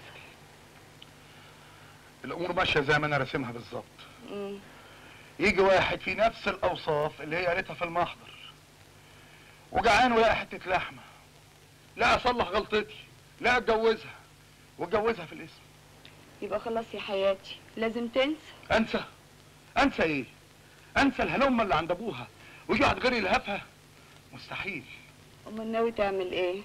الامور ماشيه زي ما انا راسمها بالظبط. يجي واحد في نفس الاوصاف اللي هي قالتها في المحضر، وجعان ولاقي حته لحمه، لا اصلح غلطتي، لا اتجوزها واتجوزها في الاسم. يبقى خلاص يا حياتي لازم تنسى. انسى ايه؟ انسى الهلومه اللي عند ابوها ويجي واحد غيري يلهفها؟ مستحيل. امال ناوي تعمل ايه؟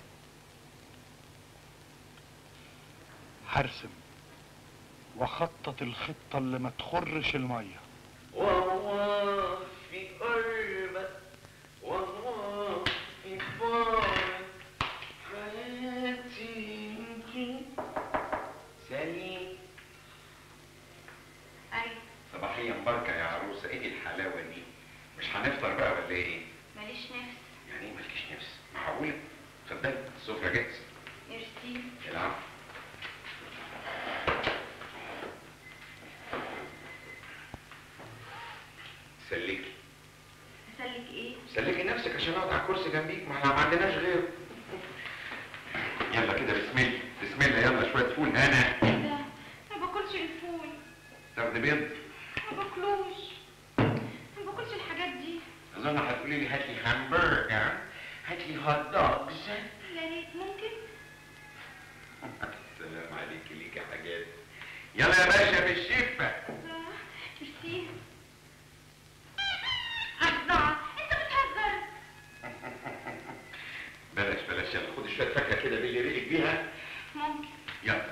هرسم واخطط الخطه اللي ما تخرش الميه. والله في قربك والله في فارك حياتي سليم. ايوه صباحية مباركة يا عروسة، ايه الحلاوة دي؟ مش هنفطر بقى ولا ايه؟ ماليش نفس. يعني ايه مالكيش نفس؟ معقولة؟ اتفضلي السفرة جاهزة. ميرسي. العفو. سلكي. اسلك ايه؟ سلكي نفسك عشان اقعد على الكرسي جنبيك، ما احنا ما عندناش غيره. يلا كده بسم الله بسم الله، يلا شوية فول هنا. ايه ده؟ ما باكلش الفول. تاخدي بيض؟ ما باكلوش. ما باكلش الحاجات دي. اظن هتقولي لي هات لي همبرجر، هات لي هوت دوجز. يا ريت ممكن. السلام عليكي ليكي حاجات. يلا يا باشا بالشفة. ميرسي. الله انت بتهزر. بلاش بلاش، يلا خدي شوية فاكهة كده باللي ريقك بيها. ممكن. يلا.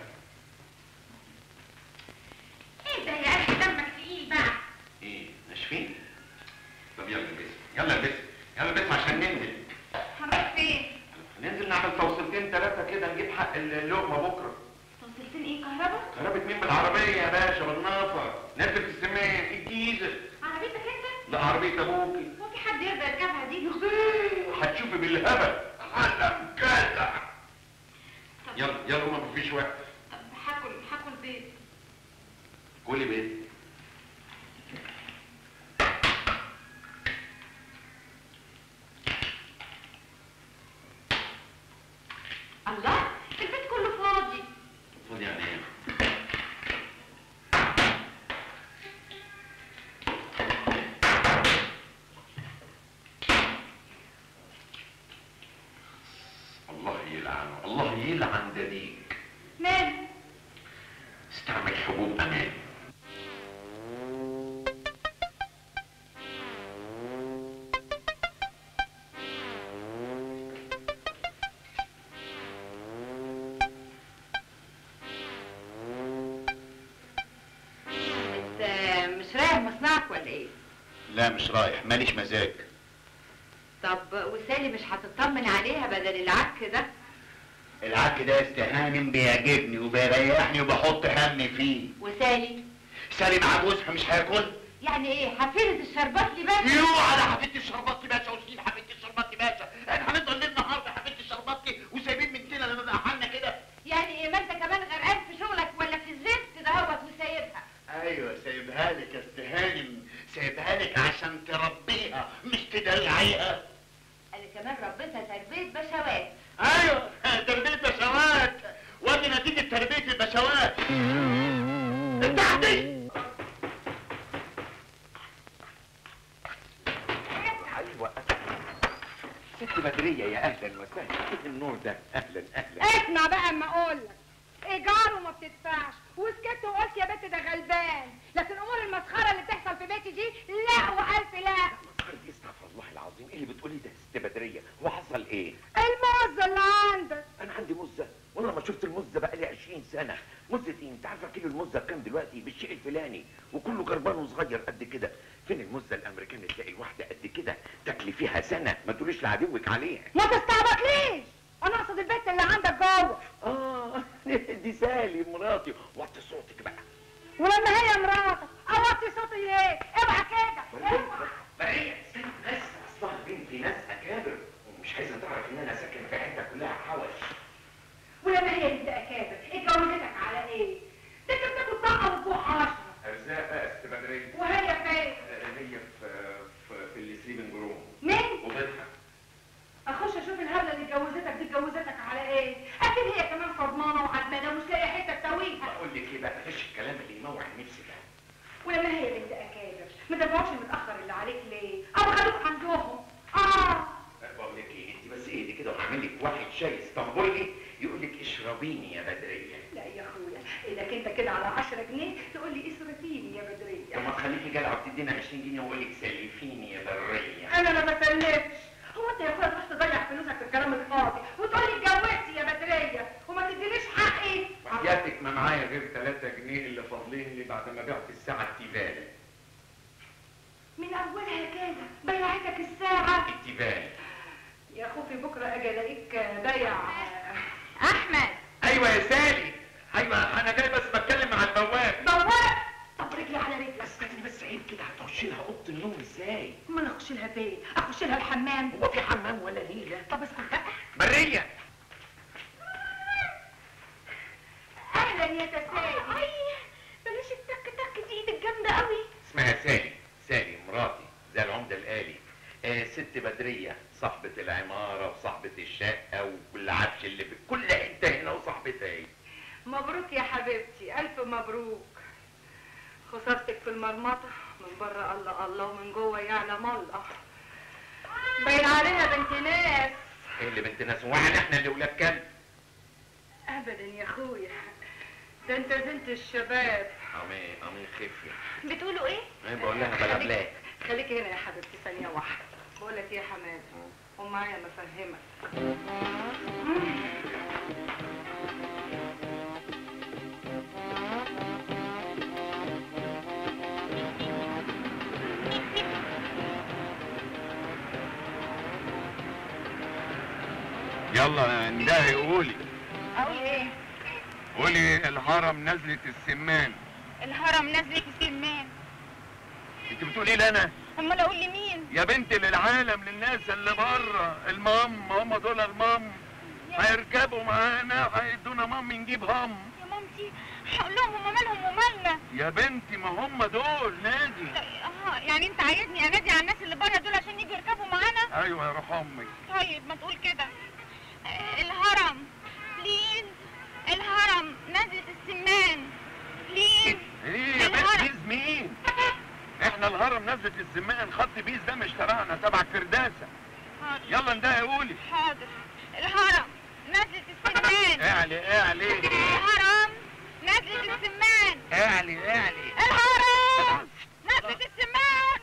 ايه ده يا اخي دمك تقيل بقى. ايه ناشفين؟ طب يلا البسي يلا البسي يلا البسي عشان ننزل. هنروح فين؟ ننزل نعمل توصيلتين ثلاثة كده نجيب حق اللقمة بكرة. توصيلتين ايه؟ كهرباء؟ كهربة مين بالعربية يا باشا؟ بالنافة نزل في السمان في الجيزة. عربيتك انت؟ لا عربية ابوكي. هو في حد يقدر يركبها دي؟ هتشوفي بالهبل علم كذا. يلا يلا ما مفيش وقت. طب هاكل بيض. كلي بيض. الله البيت كله فاضي. فاضي يعني ايه؟ الله يلعنه، الله يلعن دديك. ماله؟ استعمل حبوب امان. مش رايح مصنعك ولا ايه؟ لا مش رايح، ماليش مزاج. طب وسالي مش هتطمن عليها بدل العك ده؟ العك ده استهانم بيعجبني وبيريحني وبحط همي فيه. وسالي؟ سالي مع جوزها مش هياكل؟ يعني ايه حفيدة الشربات لي باشا؟ يو على حفيدة الشربات لي باشا وسيب حفيدة الشربات لي باشا، احنا هنفضل ليل نهار بحفيدة الشربات لي وسايبين بنتنا لما بقى حالنا كده. يعني ايه ما انت كمان غرقان في شغلك ولا في الزفت دهوت وسايبها؟ ايوه سايبها لك يا استهانم، سايبها لك عشان تربيها مش تدلعيها. انا كمان ربيتها تربية بشوات. ايوه تربية بشوات، ودي نتيجة تربية البشوات. تحتي ايوه ست بدرية يا اهلا وسهلا، ايه النور ده؟ اهلا اهلا. اسمع بقى اما اقول لك، ايجاره ما بتدفعش وسكت وقلت يا بنت ده غلبان، لكن امور المسخره اللي بتحصل في بيتي دي لا والف لا. مسخرة دي استغفر الله العظيم، ايه اللي بتقوليه ده يا ست بدرية؟ هو حصل ايه؟ الموزه اللي عندك. انا عندي مزة؟ والله ما شفت المزة بقالي 20 سنة. مزة ايه؟ انت عارفة كيلو المزة بكام دلوقتي؟ بالشيء الفلاني وكله جربان وصغير قد كده. فين المزة الامريكاني تلاقي الواحدة قد كده تاكلي فيها سنة ما تقوليش لعدوك عليها. ما تستعبطليش، انا اقصد البيت اللي عندك جوه. دي سالي مراتي. وطي صوتك بقى. ولما هي مراتك اوطي صوتي ليه؟ اوعى كده اوعى. بقية استنى بس، اصلها بنتي ناس اكابر ومش عايزة تعرف ان انا ساكن في حتة كلها حوش. ولما هي بنت اكابر اتجوزتك على ايه؟ ده كانت بتاكل طاقه وفوق 10. ارزاق بقى يا ست بدرية. وهي بدريه. لا يا اخويا، اذا كنت كده على 10 جنيه تقول لي اصرفيني يا بدريه. طب ما تخليكي جدعه وتدينا 20 جنيه واقول لك سلفيني يا بريه. انا ما بسلفش. هو انت يا اخويا تروح تضيع فلوسك في الكلام الفاضي وتقول لي اتجوزتي يا بدريه وما تدينيش حقي؟ وحياتك ما معايا غير 3 جنيه اللي فاضلين لي بعد ما بعت الساعه التيفال. من اولها كده بيعتك الساعه التيفال. يا خوفي بكره اجي الاقيك بايع. احمد. ايوه يا سالي. ايوه انا جاي بس بتكلم مع البواب. بواب؟ طب رجلي على رجلك. استني بس عيب كده، هتخش لها اوضه النوم ازاي؟ ما انا اخش لها فين؟ اخش لها الحمام؟ هو في حمام ولا نيله؟ طب اسكت بقى. بريه. اهلا يا تسالي. اي بلاش التك تك دي، ايدك جامده قوي. اسمها سالي. سالي مراتي زي العمده الآلي. ست بدريه صاحبه العماره وصاحبه الشقه وكل عفش اللي في كل حته هنا وصاحبتها ايه. مبروك يا حبيبتي، الف مبروك. خسارتك في المرمطه، من بره الله الله ومن جوه يعلم الله. باين عليها بنت ناس. ايه اللي بنت ناس؟ واحنا احنا اللي ولاد كلب؟ ابدا يا اخويا، ده انت بنت الشباب. امي خفي. بتقولوا ايه؟ ايه بقول لها بلبلات. خليكي هنا يا حبيبتي ثانيه واحده. بقول لك ايه يا حماد، قوم معايا انا افهمك. يلا اندهي قولي. اقول ايه؟ قولي الهرم نزلة السمان. الهرم نزلة السمان. انت بتقولي لي انا؟ امال اقول لمين؟ يا بنتي للعالم، للناس اللي بره. المام هم دول المام، هيركبوا معانا هيدونا مام نجيب هم. يا مامتي هقول لهم هم مالهم ومالنا؟ يا بنتي ما هم دول نادي. يعني انت عايزني انادي على الناس اللي بره دول عشان يجوا يركبوا معانا؟ ايوه يا روح امك. طيب ما تقول كده. الهرم بليز. الهرم نزلة السمان بليز. ايه يا بنت بيز مين؟ احنا الهرم نزلة السمان، خط بيز ده مش تبعنا، تبع كرداسة. حاضر. يلا اندهي قولي. حاضر. الهرم نزلة السمان. اعلي. الهرم نزلة السمان. اعلي. الهرم نزلة السمان.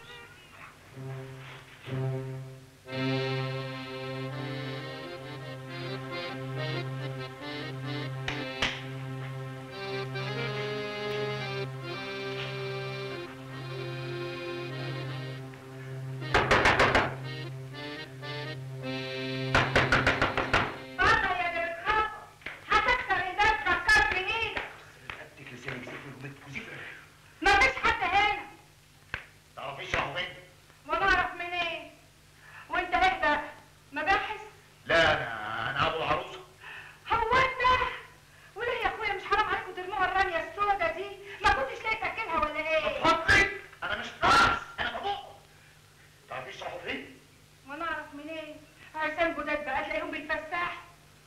مفيش حد هنا. تعرفيش راحوا فين؟ وانا اعرف منين؟ وانت اهدى مباحث؟ لا انا ابو العروسه. هو انت؟ وليه يا اخويا مش حرام عليكم ترموها الرميه السودا دي؟ ما كنتش لاقي تاكلها ولا ايه؟ اتفضلي، انا مش ناقص، انا ببق. تعرفيش راحوا فين؟ وانا اعرف منين؟ عرسان جداد بقى تلاقيهم بيتفسحوا.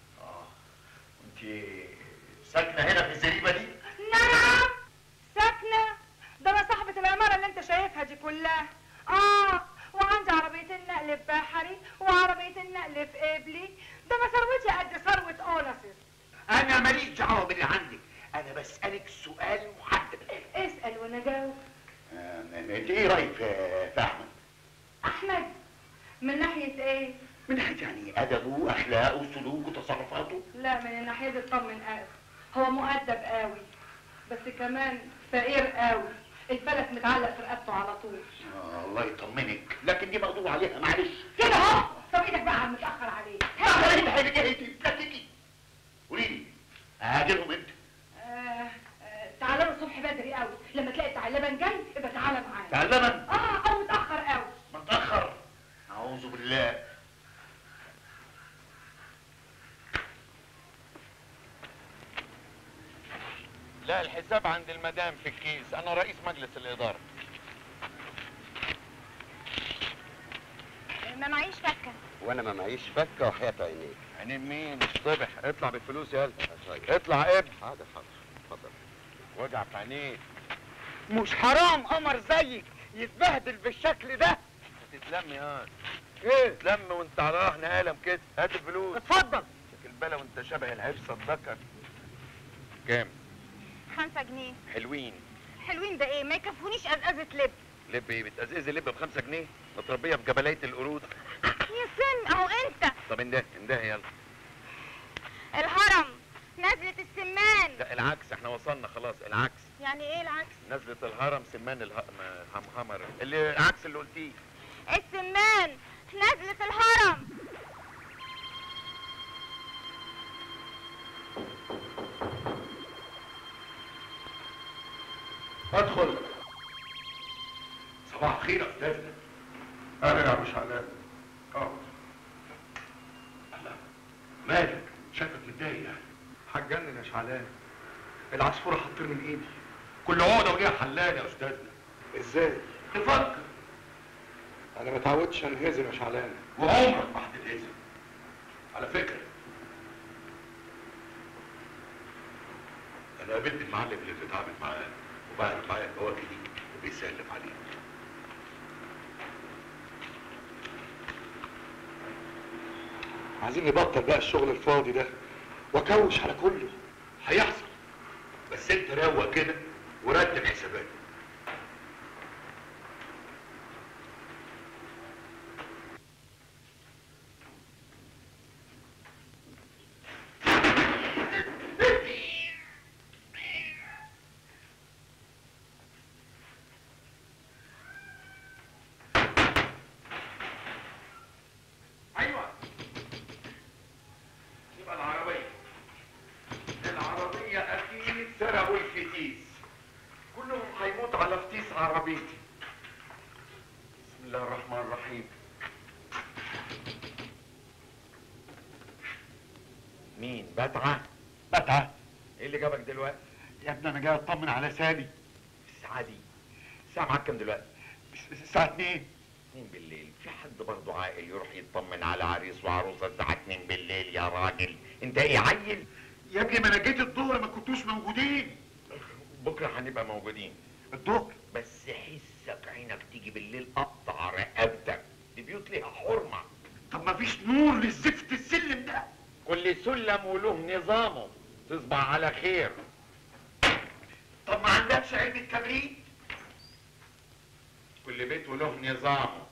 انت ساكنه هنا في الزريبه دي؟ نعم ساكنه. ده انا صاحبه العماره اللي انت شايفها دي كلها. وعندي عربيتين نقل في بحري وعربيتين نقل في قبلي. ده انا ثروتي قد ثروه اونسس. انا ماليش دعوه باللي عندك، انا بسالك سؤال محدد. اسال وانا جاوب. انت ايه رايك في احمد؟ احمد من ناحيه ايه؟ من ناحيه يعني ادبه واخلاقه وسلوكه وتصرفاته. لا من الناحيه دي اطمن قوي. هو مؤدب قوي بس كمان فقير قوي. الفلك متعلق في رقبته على طول. الله يطمنك، لكن دي مقدور عليها معلش. كده اهو. طب ايدك بقى على المتاخر عليه. قولي لي هاجرهم امتى؟ تعالى الصبح بدري قوي، لما تلاقي بتاع اللبن جاي يبقى تعالى معايا. بتاع اللبن؟ او متاخر قوي. متاخر؟ اعوذ بالله. لا الحساب عند المدام في الكيس، انا رئيس مجلس الاداره. ما معيش فكه. وانا ما معيش فكه وحياة عينيك. عينين مين؟ صبح اطلع بالفلوس يلا. طيب. اطلع ابن. حاضر اتفضل. وجع في عينيك. مش حرام قمر زيك يتبهدل بالشكل ده؟ تتلم يا ايه؟ تتلم وانت على رهن قلم كده. هات الفلوس. اتفضل. شكل البلا وانت شبه العفصه الذكر. كام؟ 5 جنيه. حلوين. حلوين ده ايه؟ ما يكفونيش ازازه لب. لب ايه؟ بتقزقزي لب ب5 جنيه؟ متربيه في جبليه القرود. يا سن اهو انت. طب انده يلا. الهرم، نزلة السمان. لا العكس، احنا وصلنا خلاص. العكس. يعني ايه العكس؟ نزلة الهرم سمان همهمر اللي العكس اللي قلتيه. السمان، نزلة الهرم. ادخل. صباح الخير يا استاذنا. اهلا يا ابو شعلان. اه. الله، مالك؟ شكلك متضايق يعني. هتجنن يا شعلان، العصفوره هتطير من ايدي. كل عقده وليها حلال يا استاذنا. ازاي؟ تفكر. انا ما اتعودتش انهزم يا شعلان. وعمرك ما هتتهزم. على فكره، انا قابلت المعلم اللي بتتعامل معاه وبعرف معايا البواكي دي وبيسلم عليك. عايزين نبطل بقى الشغل الفاضي ده واكوش على كله. هيحصل، بس انت روق كده ورتب حساباتك. سرقوا الفتيس، كلهم هيموت على فتيس عربيتي. بسم الله الرحمن الرحيم. مين؟ بتعة؟ بتعة. ايه اللي جابك دلوقتي؟ يا ابني انا جاي اطمن على سالي. الساعة دي؟ الساعة معاك كام دلوقتي؟ الساعة 2 بالليل. في حد برضه عاقل يروح يطمن على عريس وعروسة الساعة 2 بالليل يا راجل؟ انت ايه عيل؟ يا ابني ما انا جيت الظهر ما كنتوش موجودين. بكره هنبقى موجودين الظهر. بس حسك عينك تيجي بالليل اقطع رقبتك، دي بيوت ليها حرمه. طب ما فيش نور للزفت السلم ده؟ كل سلم وله نظامه. تصبح على خير. طب ما عندكش علبة كبريت؟ كل بيت وله نظامه.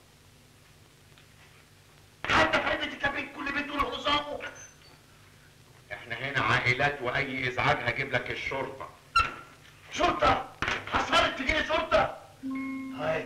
حتى في علبة الكبريت كل بيت وله نظامه. احنا هنا عائلات واي ازعاج هجيب لك الشرطة. شرطة؟ حصلت تجيلي شرطة؟ هاي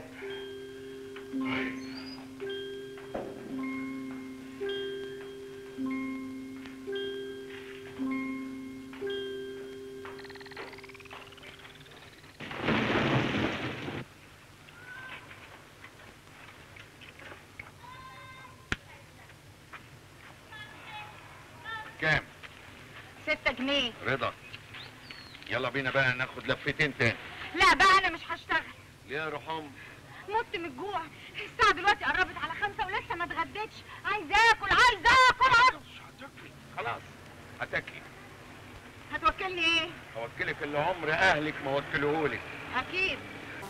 كام؟ 6 جنيه. رضا، يلا بينا بقى ناخد لفتين تاني. لا بقى انا مش هشتغل. ليه يا روح امي؟ مت من الجوع، الساعة دلوقتي قربت على 5 ولسه ما اتغديتش. عايز اكل. خلاص هتاكلي. هتوكلني ايه؟ هوكلك اللي عمر اهلك ما وكلهولك. اكيد.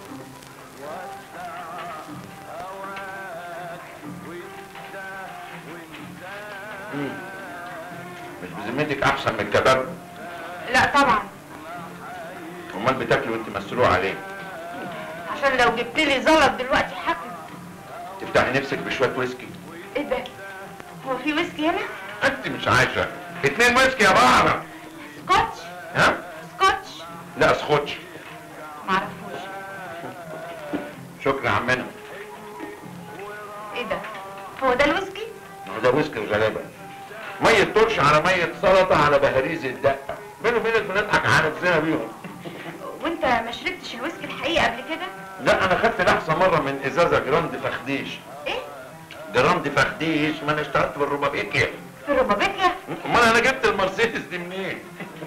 مش بذمتك احسن من الكباب؟ لا طبعا، امال بتاكلي وانت مسلوق عليه؟ عشان لو جبت لي زلط دلوقتي هاكل. تفتحي نفسك بشويه ويسكي. ايه ده؟ هو في ويسكي هنا؟ انت مش عايشه 2 ويسكي يا بقرة. سكوتش؟ ها؟ سكوتش؟ لا سكوتش. معرفوش. شكرا يا عمنا. ايه ده؟ هو ده الويسكي؟ ما ده ويسكي وغلابه. ميه ترش على ميه سلطه على بهاريز الدقه. بيني وبينك بنضحك على نفسنا بيهم. وانت ما شربتش الويسكي الحقيقي قبل كده؟ لا انا خدت لحظه مره من ازازه جراند فخديش. ايه؟ جراند فخديش، ما انا اشتغلت بالربابيكيا. في الربابيكيا؟ امال انا جبت المرسيدس دي منين؟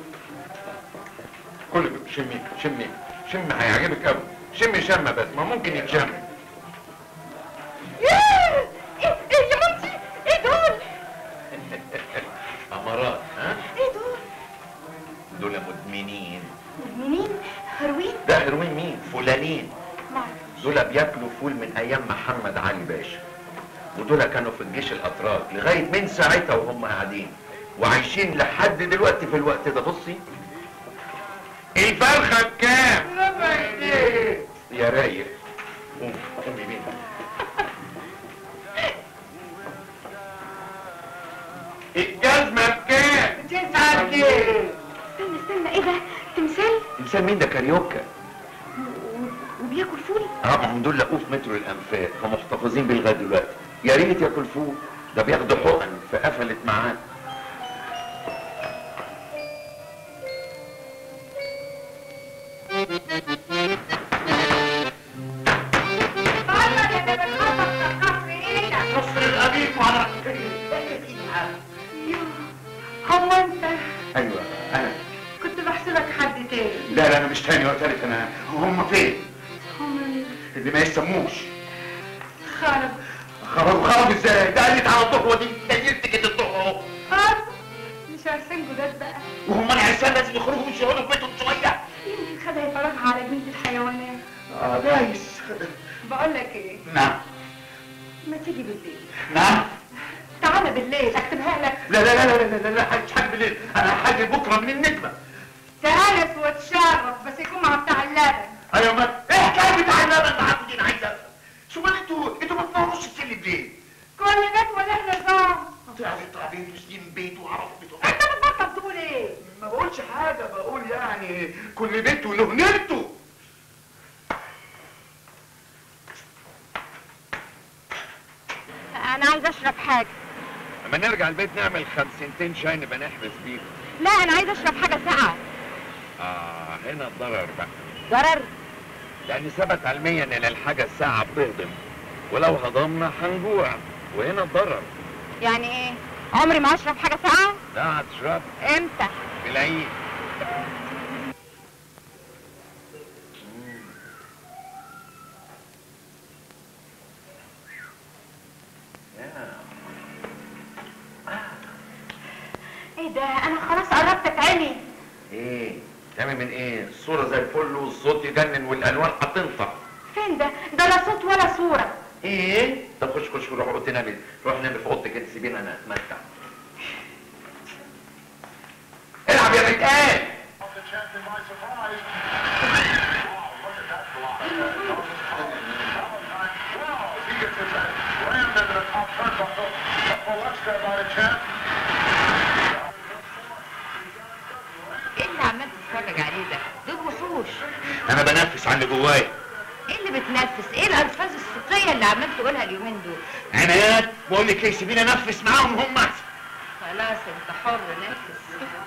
كل شمي هيعجبك قوي. شمي شمه بس، ما ممكن يتشم. ايه يا مامتي؟ ايه دول؟ امارات. ها؟ ايه دول؟ دول مدمنين. مدمنين؟ هروين؟ ده هروين مين؟ فلانين. معرفوش. دول بياكلوا فول من ايام محمد علي باشا، ودول كانوا في الجيش الاتراك لغايه من ساعتها وهم قاعدين وعايشين لحد دلوقتي في الوقت ده. بصي الفرخه بكام؟ ربع جنيه. يا رايق قوم قومي بينا. الجزمه بكام؟ 9 جنيه. استنى ايه ده؟ تمثال؟ تمثال مين ده؟ كاريوكا. وبياكل فول؟ هم دول لقوه في مترو الانفاق فمحتفظين بيه لغايه دلوقتي. يا ريت ياكل فول، ده بياخدوا حقن فقفلت معاه. نصر الأبيب على هو انت ايوه انا. كنت بحسبك حد تاني. لا لا انا مش تاني ولا تالت، انا هم فين؟ هم اللي ما يسموش. خرب. خرب ازاي؟ ده قالت على الضحوه دي، دايرت كده الضحوه اهو. مش عارفين جداد بقى. وهم العرسان لازم يخرجوا من يقعدوا في بيتهم شويه. يمكن خدها يفرجها على جنينة الحيوانات. جايز. بقول لك ايه؟ نعم. ما تيجي بالليل. نعم. تعالى بالليل اكتبها لك. لا لا لا لا لا لا مش حاجه بالليل، انا حاجه بكره من النجمه. تهانس وتشرف بس يكون مع بتاع اللبن. ايوه ما ايه حكايه بتاع اللبن معاكم دي؟ انا عايز افهم. شو انتوا ما تنوروش السلم ليه؟ كل بيت وله نظام. طلع بيت وسليم بيت وعرف بيته. انت بتبطل تقول ايه؟ ما بقولش حاجه، بقول يعني كل بيت وله نيرته. انا عايزه اشرب حاجه. اما نرجع البيت نعمل 50 شاي نبقى نحبس بيهم. لا انا عايزه اشرب حاجه ساقعه. هنا الضرر بقى. ضرر؟ لان ثبت علميا ان الحاجه الساقعه بتهضم، ولو هضمنا هنجوع، وهنا الضرر. يعني ايه؟ عمري ما اشرب حاجه ساقعه؟ لا هتشرب امتى؟ في العيد. ايه ده؟ انا خلاص قربت اتعمي. ايه؟ تعمل من ايه؟ الصوره زي الفل والصوت يجنن والالوان هتنطق. فين ده؟ ده لا صوت ولا صورة. ايه؟ طب خش روح اوضتي نبي، روح نام في اوضتك كده سيبيني انا اتمتع. العب يا بتقال. ايه اللي عمال تتفرج عليه ده؟ دول وحوش. انا بنفس على اللي جوايا. ايه اللي بتنفس؟ ايه الالفاظ الصوتيه اللي عمال تقولها اليومين دول؟ عنايات بقول لك ايه، سيبيني انفس معاهم هم احسن. خلاص انت حر نفس.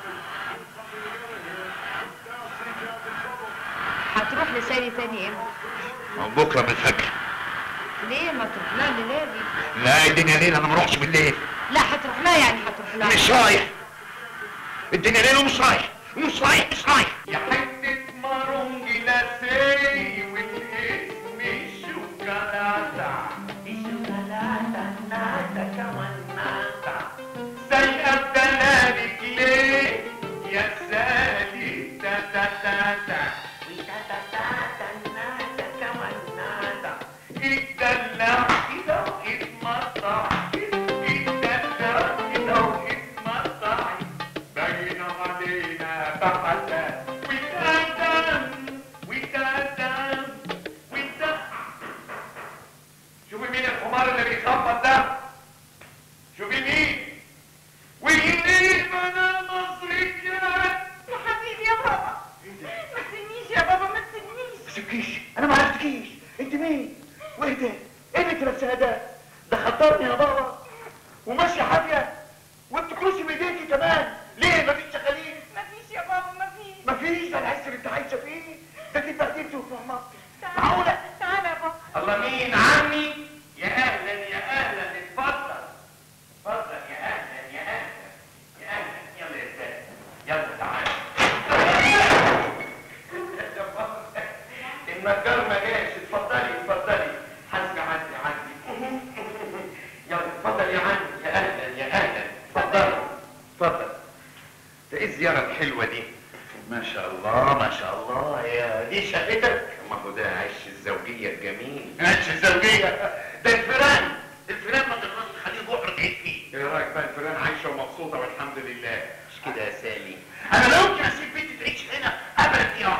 هتروح لساري تاني امتى؟ بكره من الفجر. ليه ما تروح لها الليله دي؟ لا الدنيا ليل، انا ما اروحش بالليل. لا هتروح لها يعني هتروح لها. مش رايح. الدنيا ليل ومش رايح ومش رايح مش رايح. يا حتة مارون جلاسي والاسم الشوكولاتة. الشوكولاتة ناتا كمان ناتا. سايقة بدلالك ليه يا سالي تاتا تاتا. وتاتا تاتا ناتا كمان ناتا. اتدلع كده واتمطع. اتدلع كده واتمطع. باين علينا بحثا. شوفي مين الحمار اللي بيخبط ده. شوفي مين. ويجيب انا مصرية. يا حبيبي يا بابا. ما تسيبنيش يا بابا ما تسيبنيش. ما سبكيش، انا ما عرفتكيش. انت مين؟ وايه ده؟ ايه اللي انت لابسها ده؟ ده خطرني يا بابا. وماشيه حافيه وبتكرسي بايديكي كمان. ليه مفيش شغالين؟ مفيش يا بابا مفيش. مفيش، ده العز اللي انت عايشه فيه. ده انت اتبهدلتي واتمرمطتي. معقوله؟ تعالى يا بابا. الله مين عمي؟ يا اهلا يا اهلا اتفضل. اتفضل يا اهلا يا اهلا يا اهلا. يلا يا استاذ يلا تعالى. النجار ما جاش. اتفضلي اتفضلي. حاسبي عندي. يلا اتفضل يا عمي. يا اهلا يا اهلا. اتفضل اتفضل. ده ايه الزياره الحلوه دي؟ ما شاء الله ما شاء الله. يا دي شقتك؟ ما هو ده عش الزوجيه الجميل. عش الزوجيه؟ ده الفيران ما تقدرش تخليه جحر تعيش فيه. ايه رايك بقى الفيران عايشه ومبسوطه والحمد لله؟ مش كده يا سالي؟ انا لا يمكن اسيب بنتي تعيش هنا ابدا يا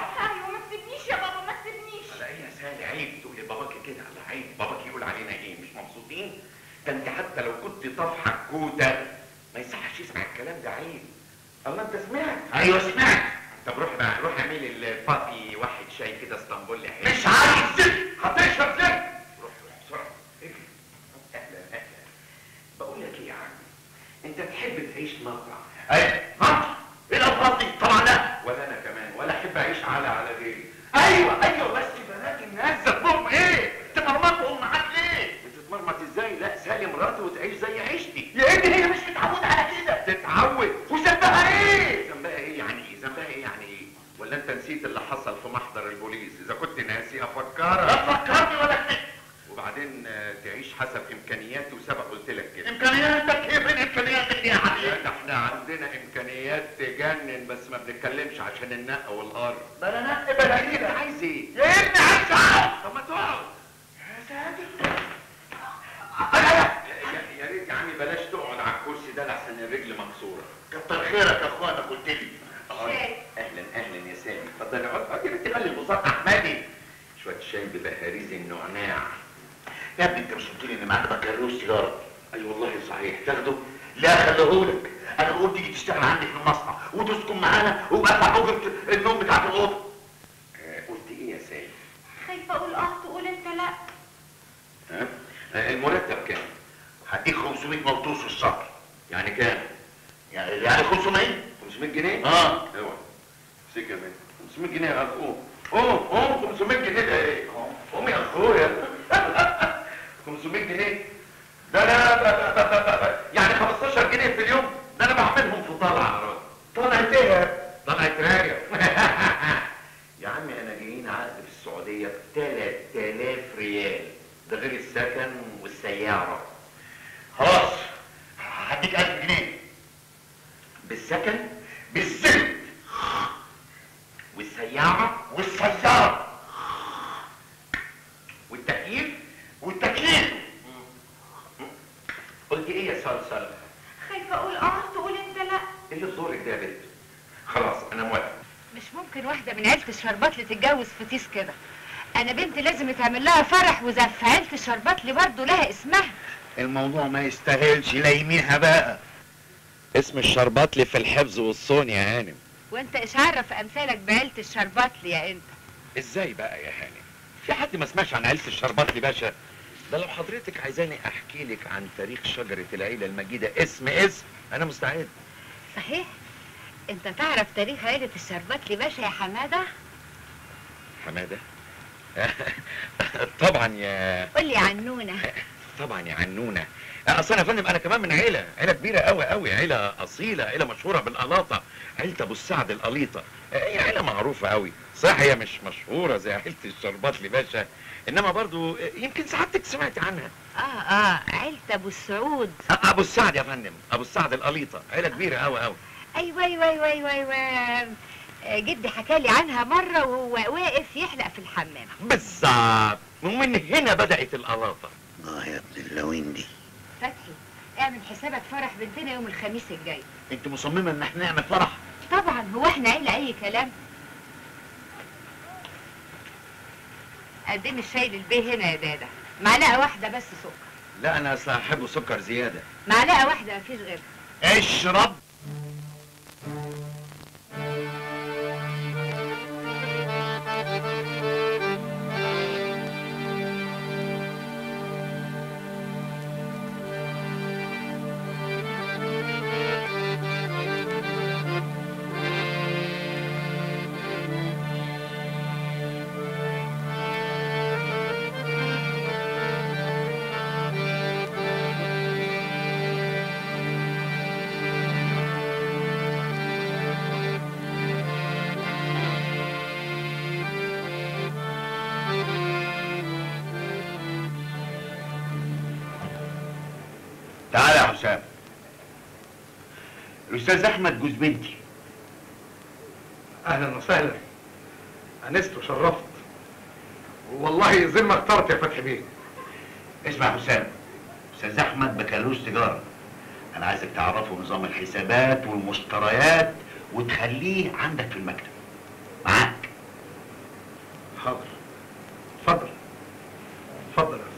البابي واحد شاي كده اسطنبولي حلو. مش عايز زفت، هتشرب زفت. روح بسرعه اجري. اهلا اهلا. بقول لك ايه يا عم، انت تحب تعيش مطرح؟ ايوه مطرح. ايه الالفاظ دي؟ طبعا لا. ولا انا كمان، ولا احب اعيش على غيري. ايوه بس بنات الناس ذاتهم ايه؟ تمرمطهم معاك ليه؟ بتتمرمط ازاي؟ لا سالي مراتي وتعيش زي عيشتي. يا ابني هي مش متعوده على كده. تتعود. وذنبها ايه؟ ذنبها ايه يعني ايه؟ ذنبها ايه يعني ايه؟ ولا انت نسيت اللي حصل في محضر البوليس؟ اذا كنت ناسي افكرك. لا فكرني ولا كده. وبعدين تعيش حسب امكانياتي، وسبق قلت لك كده. امكانياتك ايه؟ فين امكانياتك دي يا حبيبي؟ ده احنا عندنا امكانيات تجنن، بس ما بنتكلمش عشان النق والقر. بلا نق بلا انت كده. عايز ايه؟ يا ابني عايز اقعد. طب ما تقعد. يا ساتر. يا ريت يا عمي بلاش تقعد على الكرسي ده لحسن الرجل مكسوره. كتر خيرك يا اخوانا قلت لي. اهلا اهلا يا سامي، اتفضل اقعد. يا بنتي خلي البساط احمدي. شويه شاي ببهاريز النعناع. يا ابني انت مش قلت لي ان معاك بكالوريوس تجاره؟ اي والله صحيح. تاخده؟ لا خليهولك. انا بقول تيجي تشتغل عندي في المصنع وتسكن معانا وادفع اجره النوم بتاعت الاوضه. قلت ايه يا سامي؟ خايفه اقول تقول انت لا. ها؟ المرتب كام؟ هديك 500 ملطوس في الشهر. يعني كام؟ يعني 500. 500 جنيه؟ اه اوعى امسك يا بنت. 500 جنيه يا قوم قوم. 500 جنيه ده ايه؟ قوم يا اخويا. 500 جنيه ده انا يعني 15 جنيه في اليوم. ده انا بعملهم في طلعه يا راجل. طلعت ايه؟ طلعت راجع. يا عمي انا جايين عقد في السعوديه ب 3000 ريال، ده غير السكن والسياره. خلاص هديك 1000 جنيه. بالسكن بالزبد والسياره والتكييف. قلت ايه يا صلصل؟ خايفه اقول تقول انت لا. ايه اللي في دورك ده يا بنت؟ خلاص انا موافق. مش ممكن واحدة من عيلة الشرباطلي تتجوز فتيس كده. أنا بنتي لازم يتعمل لها فرح وزف. عيلة الشرباطلي برضه لها اسمها. الموضوع ما يستاهلش لايميها بقى. اسم الشرباطلي في الحفظ والصون يا هانم. وأنت إيش عرف أمثالك بعيلة الشرباطلي يا أنت؟ ازاي بقى يا هانم؟ في حد ما سمعش عن عيلة الشرباطلي باشا؟ ده لو حضرتك عايزاني احكي لك عن تاريخ شجرة العيلة المجيدة اسم انا مستعد. صحيح؟ أنت تعرف تاريخ عيلة الشرباطلي باشا يا حمادة؟ حمادة؟ طبعا يا قول لي عنونة. طبعا يا عنونة. اصل يا فندم انا كمان من عيلة كبيرة قوي، عيلة اصيلة، عيلة مشهورة بالقلاطة، عيلة ابو السعد القليطة. هي عيلة معروفة قوي. صح هي مش مشهورة زي عيلة الشرباطلي باشا، انما برضو يمكن سعادتك سمعت عنها. عيلة ابو السعود. ابو السعد يا فندم، ابو السعد القليطة، عيلة كبيرة قوي. ايوه جدي حكالي عنها مرة وهو واقف يحلق في الحمام. بالظبط، ومن هنا بدأت القلاطة. يا ابن اللوين دي. فتحي اعمل حسابك فرح بنتنا يوم الخميس الجاي. انت مصممة ان احنا نعمل فرح؟ طبعا، هو احنا عيلة اي كلام؟ قدمي الشاي للبيه هنا يا دادا. معلقة واحدة بس سكر. لا انا اصلا احبه سكر زيادة. معلقة واحدة مفيش غيرها. اشرب. تعالى يا حسام. الاستاذ احمد جوز بنتي. اهلا وسهلا. انست وشرفت. والله زي ما اخترت يا فتحي بيه. اسمع يا حسام، استاذ احمد بكالوريوس تجاره. انا عايزك تعرفه نظام الحسابات والمشتريات وتخليه عندك في المكتب معاك. حاضر. اتفضل اتفضل يا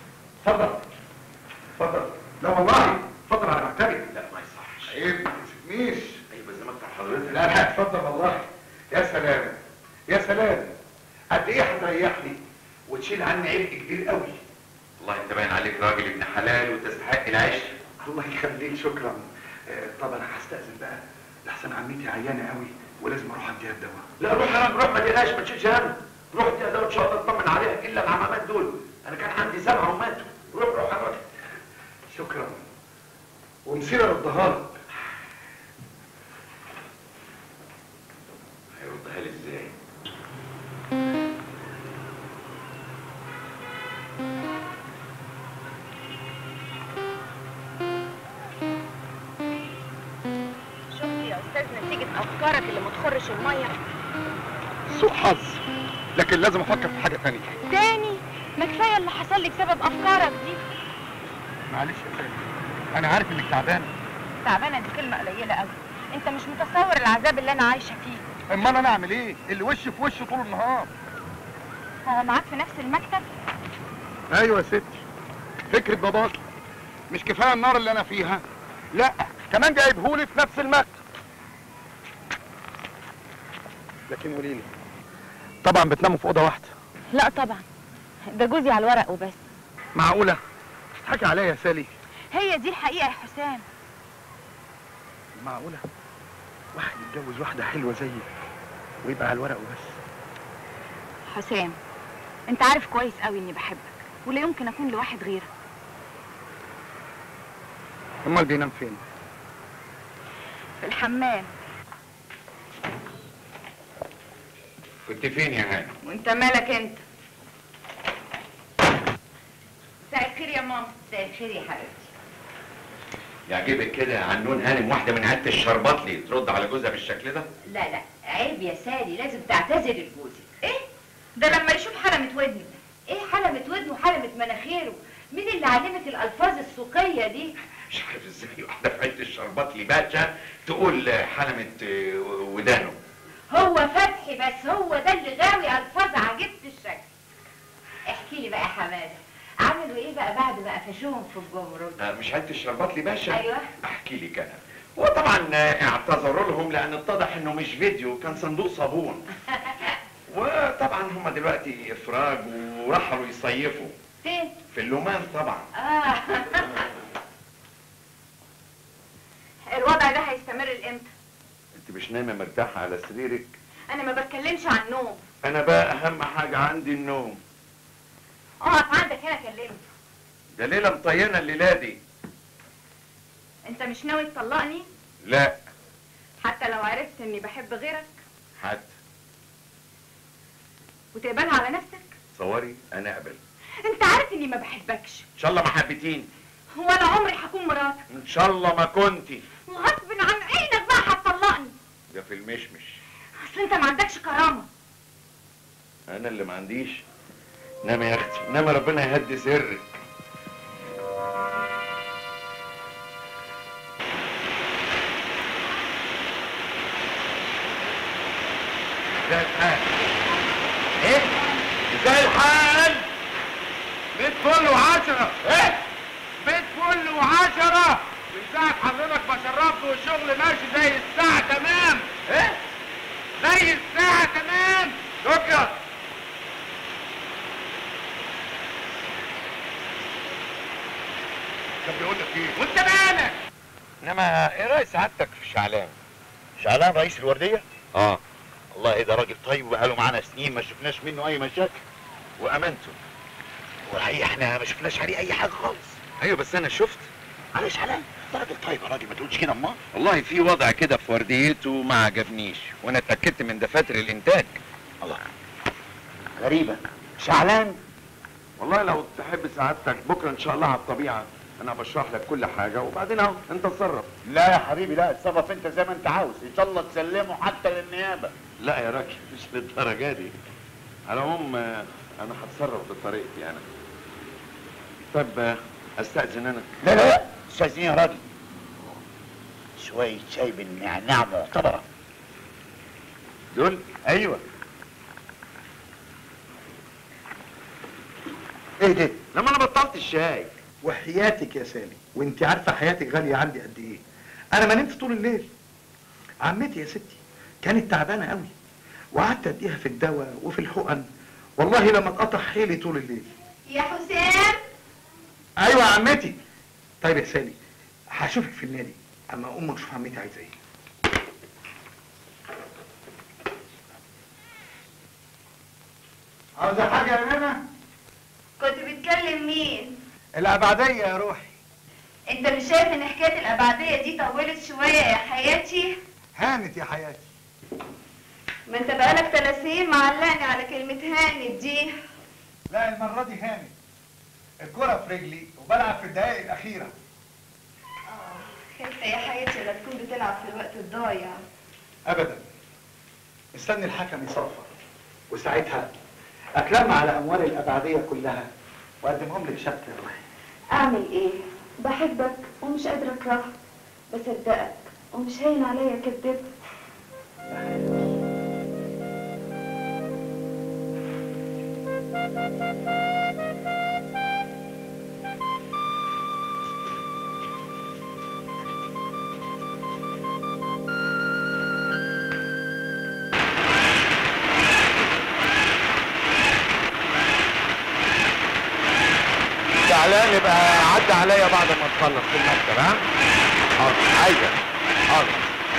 اتفضل. لا والله اتفضل على مكتبي. لا ما يصحش. عيب مفيش. ايوه بس ما حضرتك. لا لا اتفضل والله. يا سلام يا سلام، قد ايه هتريحني وتشيل عني عبء كبير قوي. والله انت باين عليك راجل ابن حلال وتستحق العيش. الله يخليك، شكرا. طب انا هستأذن بقى لحسن عمتي عيانه قوي ولازم اروح اديها الدواء. لا روح يا روح، ما تقلقش، ما تشيلش هم. روح اديها دواء ان شاء الله اطمن عليها، الا العمامات دول انا كان عندي 7 وماتوا. روح يا راجل. شكرا ومسيره ردها لك. هيردها لي ازاي؟ شفت يا استاذ نتيجة افكارك اللي ما تخرش المية؟ سوء حظ، لكن لازم افكر في حاجه ثانيه. تاني؟ ما كفاية اللي حصل لي بسبب افكارك دي. معلش يا سامي، انا عارف انك تعبانه. تعبانة دي كلمة قليلة قوي، انت مش متصور العذاب اللي انا عايشة فيه. امال انا اعمل ايه؟ اللي وش في وش طول النهار. هو معاك في نفس المكتب؟ ايوه يا ستي، فكره باباكي مش كفايه النار اللي انا فيها، لا كمان جايبهولي في نفس المكتب. لكن قولي لي، طبعا بتناموا في اوضه واحده؟ لا طبعا، ده جوزي على الورق وبس. معقوله؟ تضحكي عليا يا سالي. هي دي الحقيقة يا حسام. معقوله واحد يتجوز واحده حلوه زيي ويبقى على الورق وبس؟ حسام، انت عارف كويس قوي اني بحبك ولا يمكن اكون لواحد غيرك. امال بينام فين؟ في الحمام. كنت فين يا هاني؟ وانت مالك انت؟ مساء الخير يا ماما. مساء الخير يا حبيبتي. يعجبك كده يا عنون هانم واحده من عيله الشربطلي ترد على جوزها بالشكل ده؟ لا لا عيب يا سالي، لازم تعتذر لجوزك. ايه؟ ده لما يشوف حلمة ودنه. ايه حلمة ودنه وحلمة مناخيره؟ مين اللي علمك الالفاظ السوقية دي؟ مش عارف ازاي واحده في عيله الشربطلي باشا تقول حلمة ودانه. هو فتحي بس، هو ده اللي غاوي الفاظ عجيبة الشكل. احكي لي بقى يا حماده، عملوا ايه بقى بعد ما قفشوهم في الجمرك؟ مش عيله الشربطلي باشا؟ ايوه. احكي لك انا. وطبعا اعتذروا لهم لان اتضح انه مش فيديو، كان صندوق صابون. وطبعا هم دلوقتي افراج ورحلوا يصيفوا. فين؟ في اللومان طبعا. الوضع ده هيستمر لامتى؟ انت مش نايمه مرتاحه على سريرك؟ انا ما بتكلمش عن نوم. انا بقى اهم حاجه عندي النوم. اقف عندك هنا كلمني. ده ليله مطينه الليله دي. انت مش ناوي تطلقني؟ لا. حتى لو عرفت اني بحب غيرك؟ حتى. وتقبلها على نفسك؟ تصوري انا اقبل. انت عارف اني ما بحبكش. ان شاء الله ما حبيتيني. ولا عمري هكون مراتك. ان شاء الله ما كنتي. وغصب عن عينك بقى هتطلقني. ده في المشمش. اصل انت ما عندكش كرامه. انا اللي ما عنديش. نام يا اختي نام، ربنا يهدي سرك. ازاي الحال؟ ايه؟ ازاي الحال؟ بيت فل و10. ايه؟ بيت فل و10 من ساعة حضرتك ما شربت والشغل ماشي زي الساعة تمام. ايه؟ زي الساعة تمام. شكرا. كان بيقول لك ايه؟ وانت مالك؟ انما ايه راي سعادتك في شعلان؟ شعلان رئيس الورديه؟ اه. والله ده راجل طيب وبقاله معانا سنين ما شفناش منه اي مشاكل. وامانته. والحقيقه احنا ما شفناش عليه اي حاجه خالص. ايوه بس انا شفت. على شعلان ده راجل طيب يا راجل، ما تقولش كده امال. والله في وضع كده في ورديته ما عجبنيش، وانا اتاكدت من دفاتر الانتاج. الله، غريبه. شعلان؟ والله لو تحب سعادتك بكره ان شاء الله على الطبيعه انا بشرح لك كل حاجه وبعدين اهو انت اتصرف. لا يا حبيبي لا، اتصرف انت زي ما انت عاوز، ان شاء الله تسلمه حتى للنيابه. لا يا راجل مش للدرجه دي. على العموم انا هتصرف بطريقتي انا. طب استاذن انا. لا لا لا استاذين يا راجل. شويه شاي بالنعناع معتبره. دول؟ ايوه. ايه ده؟ لما انا بطلت الشاي. وحياتك يا سامي، وانت عارفه حياتك غاليه عندي قد ايه. انا ما نمت طول الليل عمتي يا ستي كانت تعبانه قوي، وقعدت اديها في الدواء وفي الحقن، والله لما اتقطع حيلي طول الليل. يا حسام. ايوه يا عمتي. طيب يا سالي هشوفك في النادي اما اقوم اشوف عمتي عايزه ايه. عاوزه حاجه يا نانا؟ كنت بتكلم مين؟ الابعديه يا روحي. انت مش شايف ان حكايه الابعديه دي طولت شويه يا حياتي؟ هانت يا حياتي. ما انت بقالك 30 معلقني على كلمه هانت دي. لا المره دي هانت. الكره في رجلي وبلعب في الدقائق الاخيره. خايفه يا حياتي لا تكون بتلعب في الوقت الضايع. ابدا. استني الحكم يصفر وساعتها اتلم على اموال الابعديه كلها واقدمهم لك شبكه يا روحي. اعمل ايه؟ بحبك ومش قادره اكرهك، بصدقك ومش هين عليا كدبت. زعلان يبقى عدى عليا بعد ما تخلص في المكتب. ها؟ حاضر. ايوه حاضر.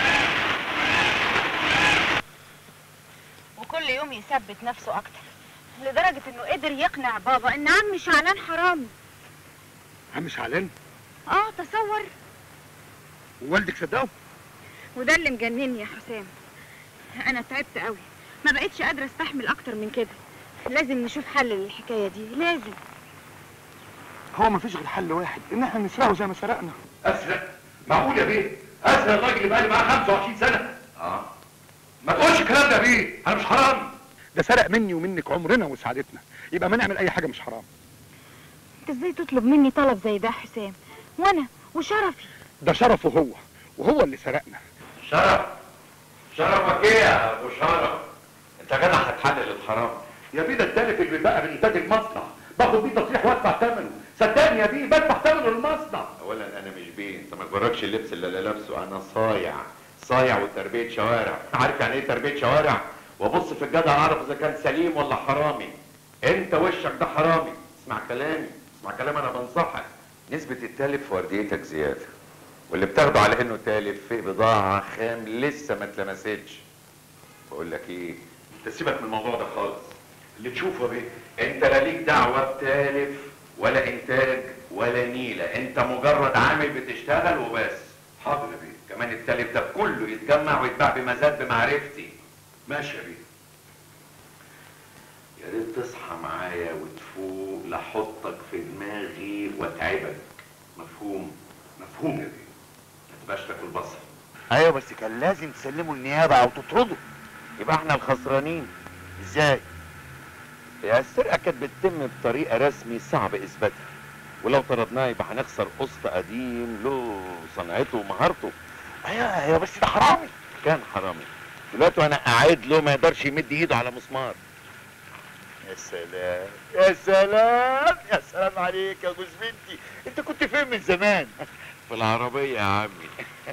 وكل يوم يثبت نفسه اكتر لدرجة انه قدر يقنع بابا ان عم شعلان حرامي. عم شعلان؟ تصور. ووالدك صدقه؟ وده اللي مجنني يا حسام. انا تعبت قوي، ما بقتش قادرة استحمل اكتر من كده. لازم نشوف حل للحكاية دي، لازم. هو مفيش غير حل واحد، ان احنا نسرقه زي ما سرقنا. اسرق؟ معقول يا بيه؟ اسرق الراجل اللي بقالي معاه 25 سنه؟ ما تقولش الكلام ده يا بيه، انا مش حرام. ده سرق مني ومنك عمرنا وسعادتنا، يبقى ما نعمل اي حاجه مش حرام. انت ازاي تطلب مني طلب زي ده يا حسام؟ وانا وشرفي. ده شرفه هو، وهو اللي سرقنا. شرفك ايه يا ابو شرف؟ انت جدع هتحلل الحرام. يا بيه ده التالف اللي بقى من انتاج المصنع، باخد بيه تصريح وادفع ثمنه، صدقني يا بيه بدفع ثمنه للمصنع. اولا انا مش بيه، انت ما تبركش اللبس اللي لابسه، انا صايع وتربيه شوارع. عارف يعني ايه تربيه شوارع؟ وابص في الجدع اعرف اذا كان سليم ولا حرامي. انت وشك ده حرامي. اسمع كلامي، انا بنصحك. نسبة التالف في ورديتك زيادة، واللي بتاخده على انه تالف في بضاعة خام لسه ما اتلمستش. بقول لك ايه، انت سيبك من الموضوع ده خالص. اللي تشوفه بيه، انت لا ليك دعوة بتالف ولا انتاج ولا نيلة، انت مجرد عامل بتشتغل وبس. حاضر يا بيه. كمان التالف ده كله يتجمع ويتباع بمزاد بمعرفتي. ماشي يا بيه. يا ريت تصحى معايا وتفوق لاحطك في دماغي واتعبك. مفهوم؟ مفهوم يا بيه. ما تبقاش تاكل بصل. ايوه بس كان لازم تسلمه النيابه او تطرده. يبقى احنا الخسرانين. ازاي؟ هي السرقه كانت بتتم بطريقه رسمي صعب اثباتها، ولو طردناه يبقى هنخسر قسط قديم له صنعته ومهارته. ايوه بس ده حرامي. كان حرامي، دلوقتي وانا قاعد له ما يقدرش يمد ايده على مسمار. يا سلام يا سلام يا سلام عليك يا جوز بنتي، انت كنت فين من زمان؟ في العربيه يا عمي.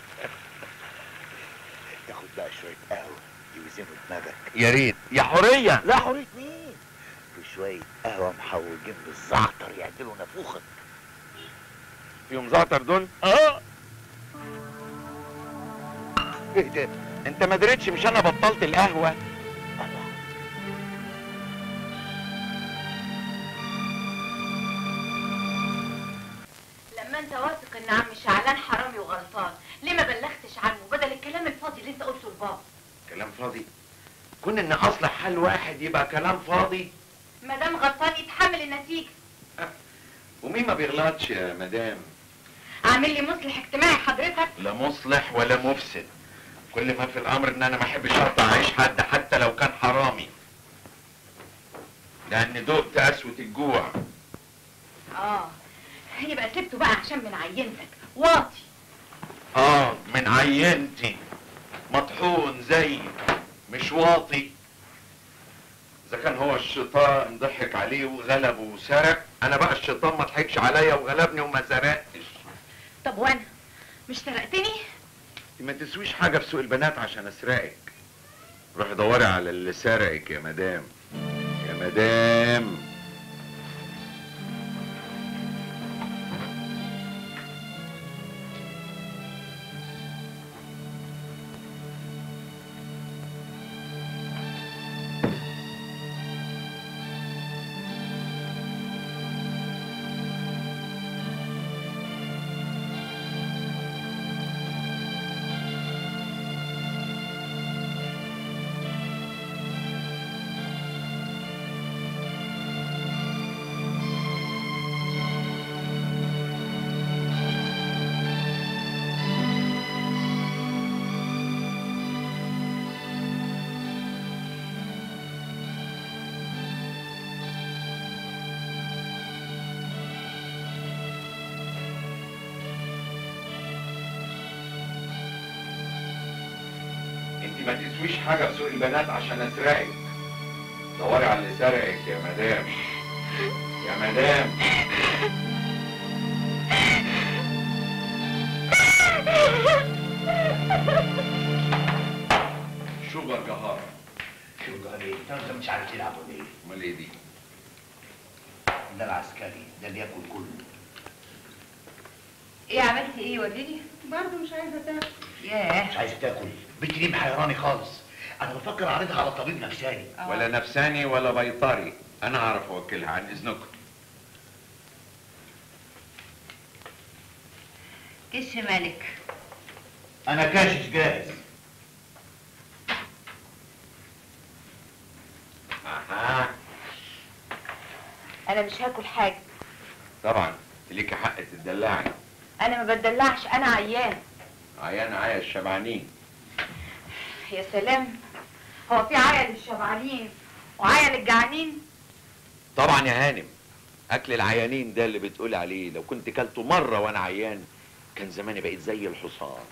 تاخد بقى شويه قهوه يوزنوا دماغك. يا ريت. يا حوريه. لا حوريه مين؟ وشويه قهوه محوجين بالزعتر يعدلوا نافوخك. فيهم زعتر دول؟ ايه ده؟ انت ما دريتش مش انا بطلت القهوه؟ لما انت واثق ان عم شعلان حرامي وغلطان، ليه ما بلغتش عنه بدل الكلام الفاضي اللي انت قلته لبابا؟ كلام فاضي؟ كون ان اصلح حل واحد يبقى كلام فاضي؟ ما دام غلطان يتحمل النتيجه. ومين ما بيغلطش يا مدام؟ عامل لي مصلح اجتماعي حضرتك؟ لا مصلح ولا مفسد، كل ما في الامر ان انا ما احبش اقطع عيش حد حتى لو كان حرامي، لان دقت قسوة الجوع. يبقى سبته بقى عشان من عينتك واطي. من عينتي مطحون زي مش واطي. اذا كان هو الشيطان ضحك عليه وغلبه وسرق، انا بقى الشيطان ما ضحكش عليا وغلبني وما سرقتش. طب وانا مش سرقتني؟ انت ما تسويش حاجه في سوق البنات عشان اسرقك. روحي دوري على اللي سرقك يا مدام، يا مدام. انت ما تسويش حاجه في سوق البنات عشان اسرقك. دوري على اللي سرقك يا مدام، يا مدام. شوجر جهار. شوجر ايه؟ انت مش عارف تلعب ولا ايه؟ امال ايه دي؟ ده العسكري، ده اللي ياكل كله. ايه عملتي ايه؟ وريني. برضه مش عايزه تاكل. ياه، مش عايزه تاكل؟ بنتي دي محيراني خالص. انا بفكر اعرضها على طبيب نفساني. ولا نفساني ولا بيطري، انا اعرف اوكلها عن اذنكم. كش مالك. انا كاشش جاهز. اها، انا مش هاكل حاجه. طبعا ليكي حق تدلعي. انا ما بتدلعش، انا عيان. عيان عيا الشبعانين. يا سلام، هو في عيا للشبعانين وعيا للجعانين؟ طبعا يا هانم، اكل العيانين ده اللي بتقول عليه لو كنت كلته مره وانا عيان كان زماني بقيت زي الحصان.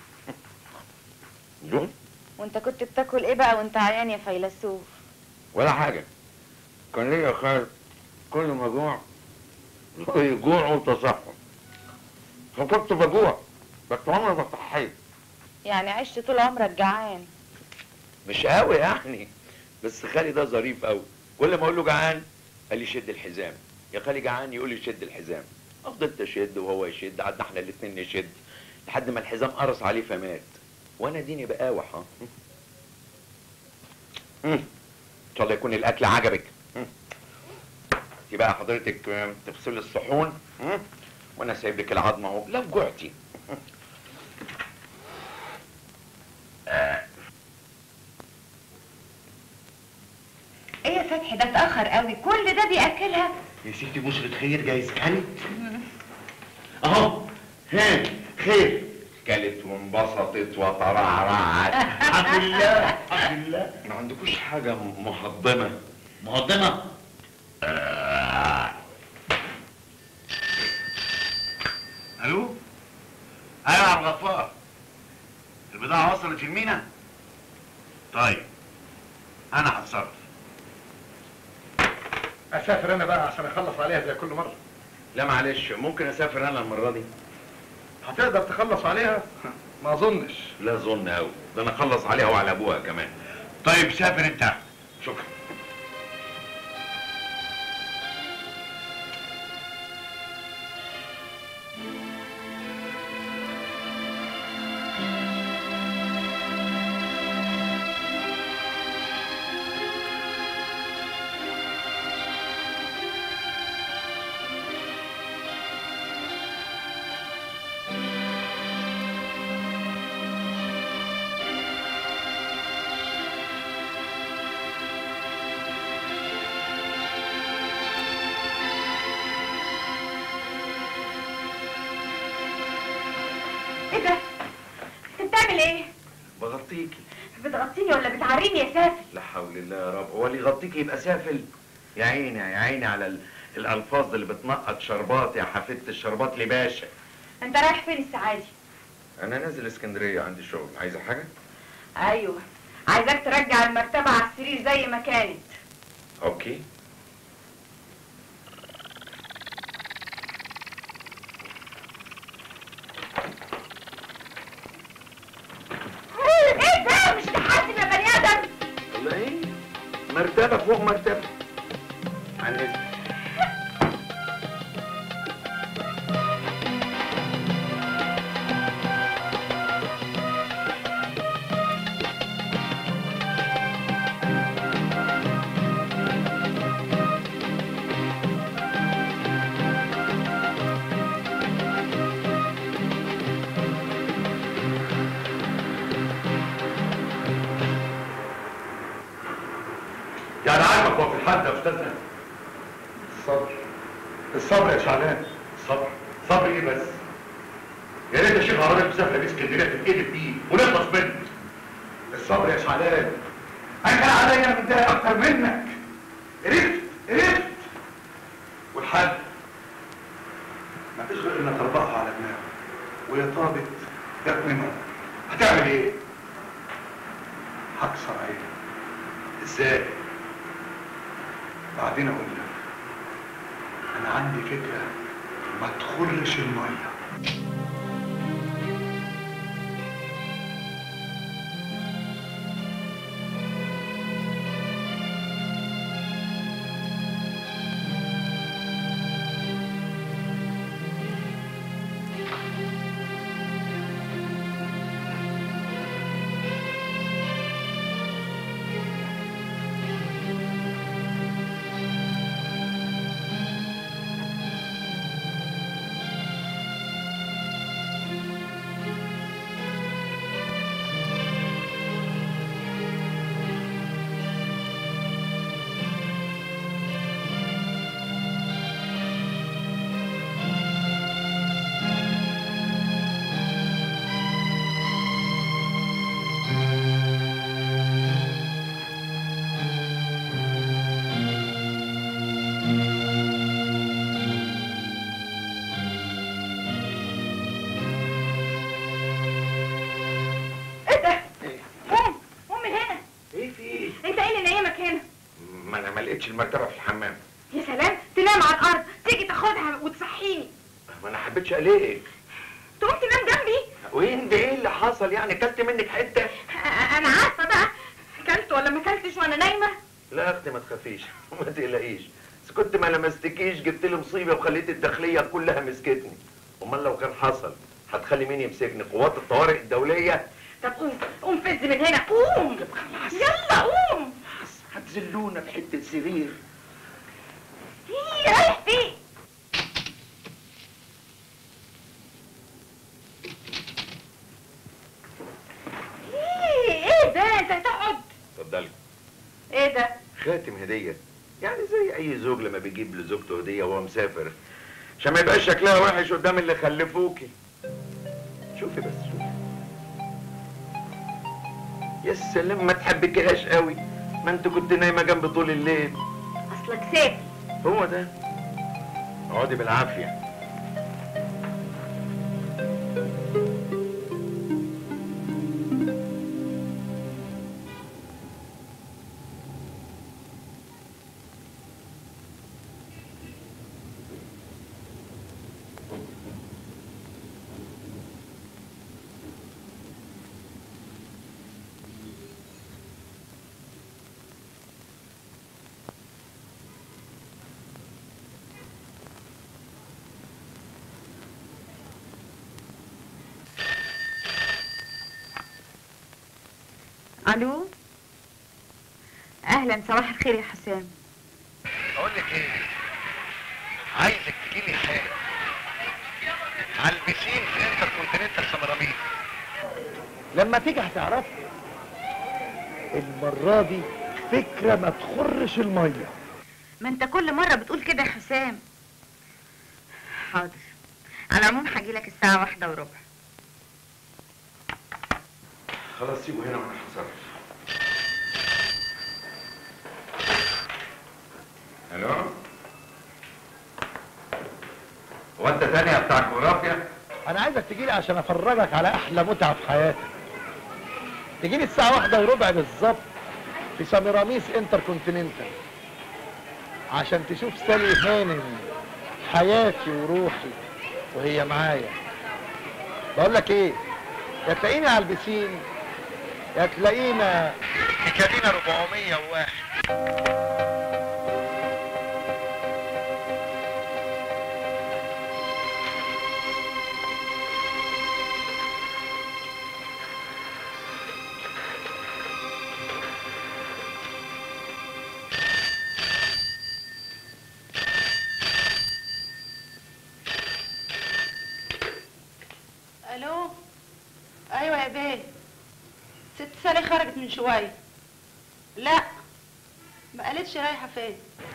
وانت كنت بتاكل ايه بقى وانت عيان يا فيلسوف؟ ولا حاجه، كان ليا خير كل ما اجوع يجوع وتصحى، فكنت بجوع بس عمري ما صحيت. يعني عشت طول عمرك جعان؟ مش قوي يعني، بس خالي ده ظريف قوي، كل ما اقول له جعان قال لي شد الحزام. يا خالي جعان يقول لي شد الحزام. فضلت اشد وهو يشد، قعدنا احنا الاثنين نشد لحد ما الحزام قرص عليه فمات، وانا ديني بقاوح. ها ان شاء الله يكون الاكل عجبك. يبقى حضرتك تغسلي الصحون وانا سايب لك العظمه اهو لو جوعتي. ايه يا فتحي ده اتاخر قوي، كل ده بياكلها؟ يا ستي بشرة خير، جايز كلت اهو. ها خير؟ كلت وانبسطت وترعرعت. الحمد لله الحمد لله. ما عندكوش حاجه مهضمه؟ مهضمه؟ الو؟ ايوه يا عبد الغفار، البضاعه وصلت في المينا؟ طيب انا هتصرف. اسافر انا بقى عشان اخلص عليها زي كل مره. لا معلش، ممكن اسافر انا المره دي؟ هتقدر تخلص عليها؟ ما اظنش. لا اظن قوي، ده انا اخلص عليها وعلى ابوها كمان. طيب سافر انت. شكرا. ايه ده؟ انت بتعمل ايه؟ بغطيكي. بتغطيني ولا بتعريني يا سافل؟ لا حول الله يا رب، هو اللي يغطيكي يبقى سافل؟ يا عيني يا عيني على الالفاظ اللي بتنقط شربات يا حفيدة الشربات لباشا. انت رايح فين الساعه دي؟ انا نازل اسكندريه عندي شغل، عايزه حاجه؟ ايوه، عايزاك ترجع المرتبه على السرير زي ما كانت. اوكي. مكتبه فوق مكتبه. عن اذنك. يعني عاجبك هو في الحد يا استاذنا؟ الصبر، الصبر يا شعلان، الصبر، صبر ايه بس؟ يا ريت يا شيخ عربية مسافرة بيه اسكندرية تتقلب بيه ونخلص منه. الصبر يا شعلان، انا كان عليا من ده اكتر منك. قرفت والحل مفيش غير انك تربطها على دماغه وهي طابت جت منه. هتعمل ايه؟ هكسر عينك. ازاي؟ بعدين اقول لك. انا عندي فكره ما تخرش الميه. المرتبه في الحمام. يا سلام، تنام على الارض تيجي تاخدها وتصحيني. ما انا حبيتش ليه؟ تقوم تنام جنبي. وين ده ايه اللي حصل يعني؟ كلت منك حته؟ انا عارفه بقى كلت ولا ما كلتش وانا نايمه. لا يا اختي ما تخافيش وما تقلقيش، بس كنت ما لمستكيش جبت لي مصيبه وخليت الداخليه كلها مسكتني. امال لو كان حصل هتخلي مين يمسكني؟ قوات الطوارئ الدوليه. طب قوم فز من هنا، قوم يلا قوم. هتذلونا في حته سرير. رايح فين؟ ايه ده؟ انت هتقعد؟ اتفضلي. ايه ده؟ خاتم هديه، يعني زي اي زوج لما بيجيب لزوجته هديه وهو مسافر عشان ما يبقاش شكلها وحش قدام اللي خلفوكي. شوفي بس شوفي. يا سلام، ما تحبكيهاش قوي، ما انت كنت نايمه جنبي طول الليل. اصلك سافي. هو ده. اقعدي بالعافيه. الو، اهلا، صباح الخير يا حسام. اقول لك ايه، عايزك تجيلي حاجه على البسين في انتركونتيننتال سمراميد. لما تيجي هتعرفي. المره دي فكره ما تخرش الميه. ما انت كل مره بتقول كده يا حسام. حاضر، على العموم هجيلك الساعه 1:15. خلاص سيبه هنا وانا هتصرف. الو، هو انت تاني يا بتاع الجغرافيا؟ انا عايزك تجيلي عشان افرجك على احلى متعه في حياتك. تجيلي الساعه 1:15 بالظبط في سمراميس انتركونتيننتال عشان تشوف سالي هانم، حياتي وروحي وهي معايا. بقول لك ايه، يا تلاقيني على البسين يا تلاقينا في كابينه 401. الو. ايوه يا بيه، ست سالي خرجت من شويه. لا ما قالتش رايحه فين.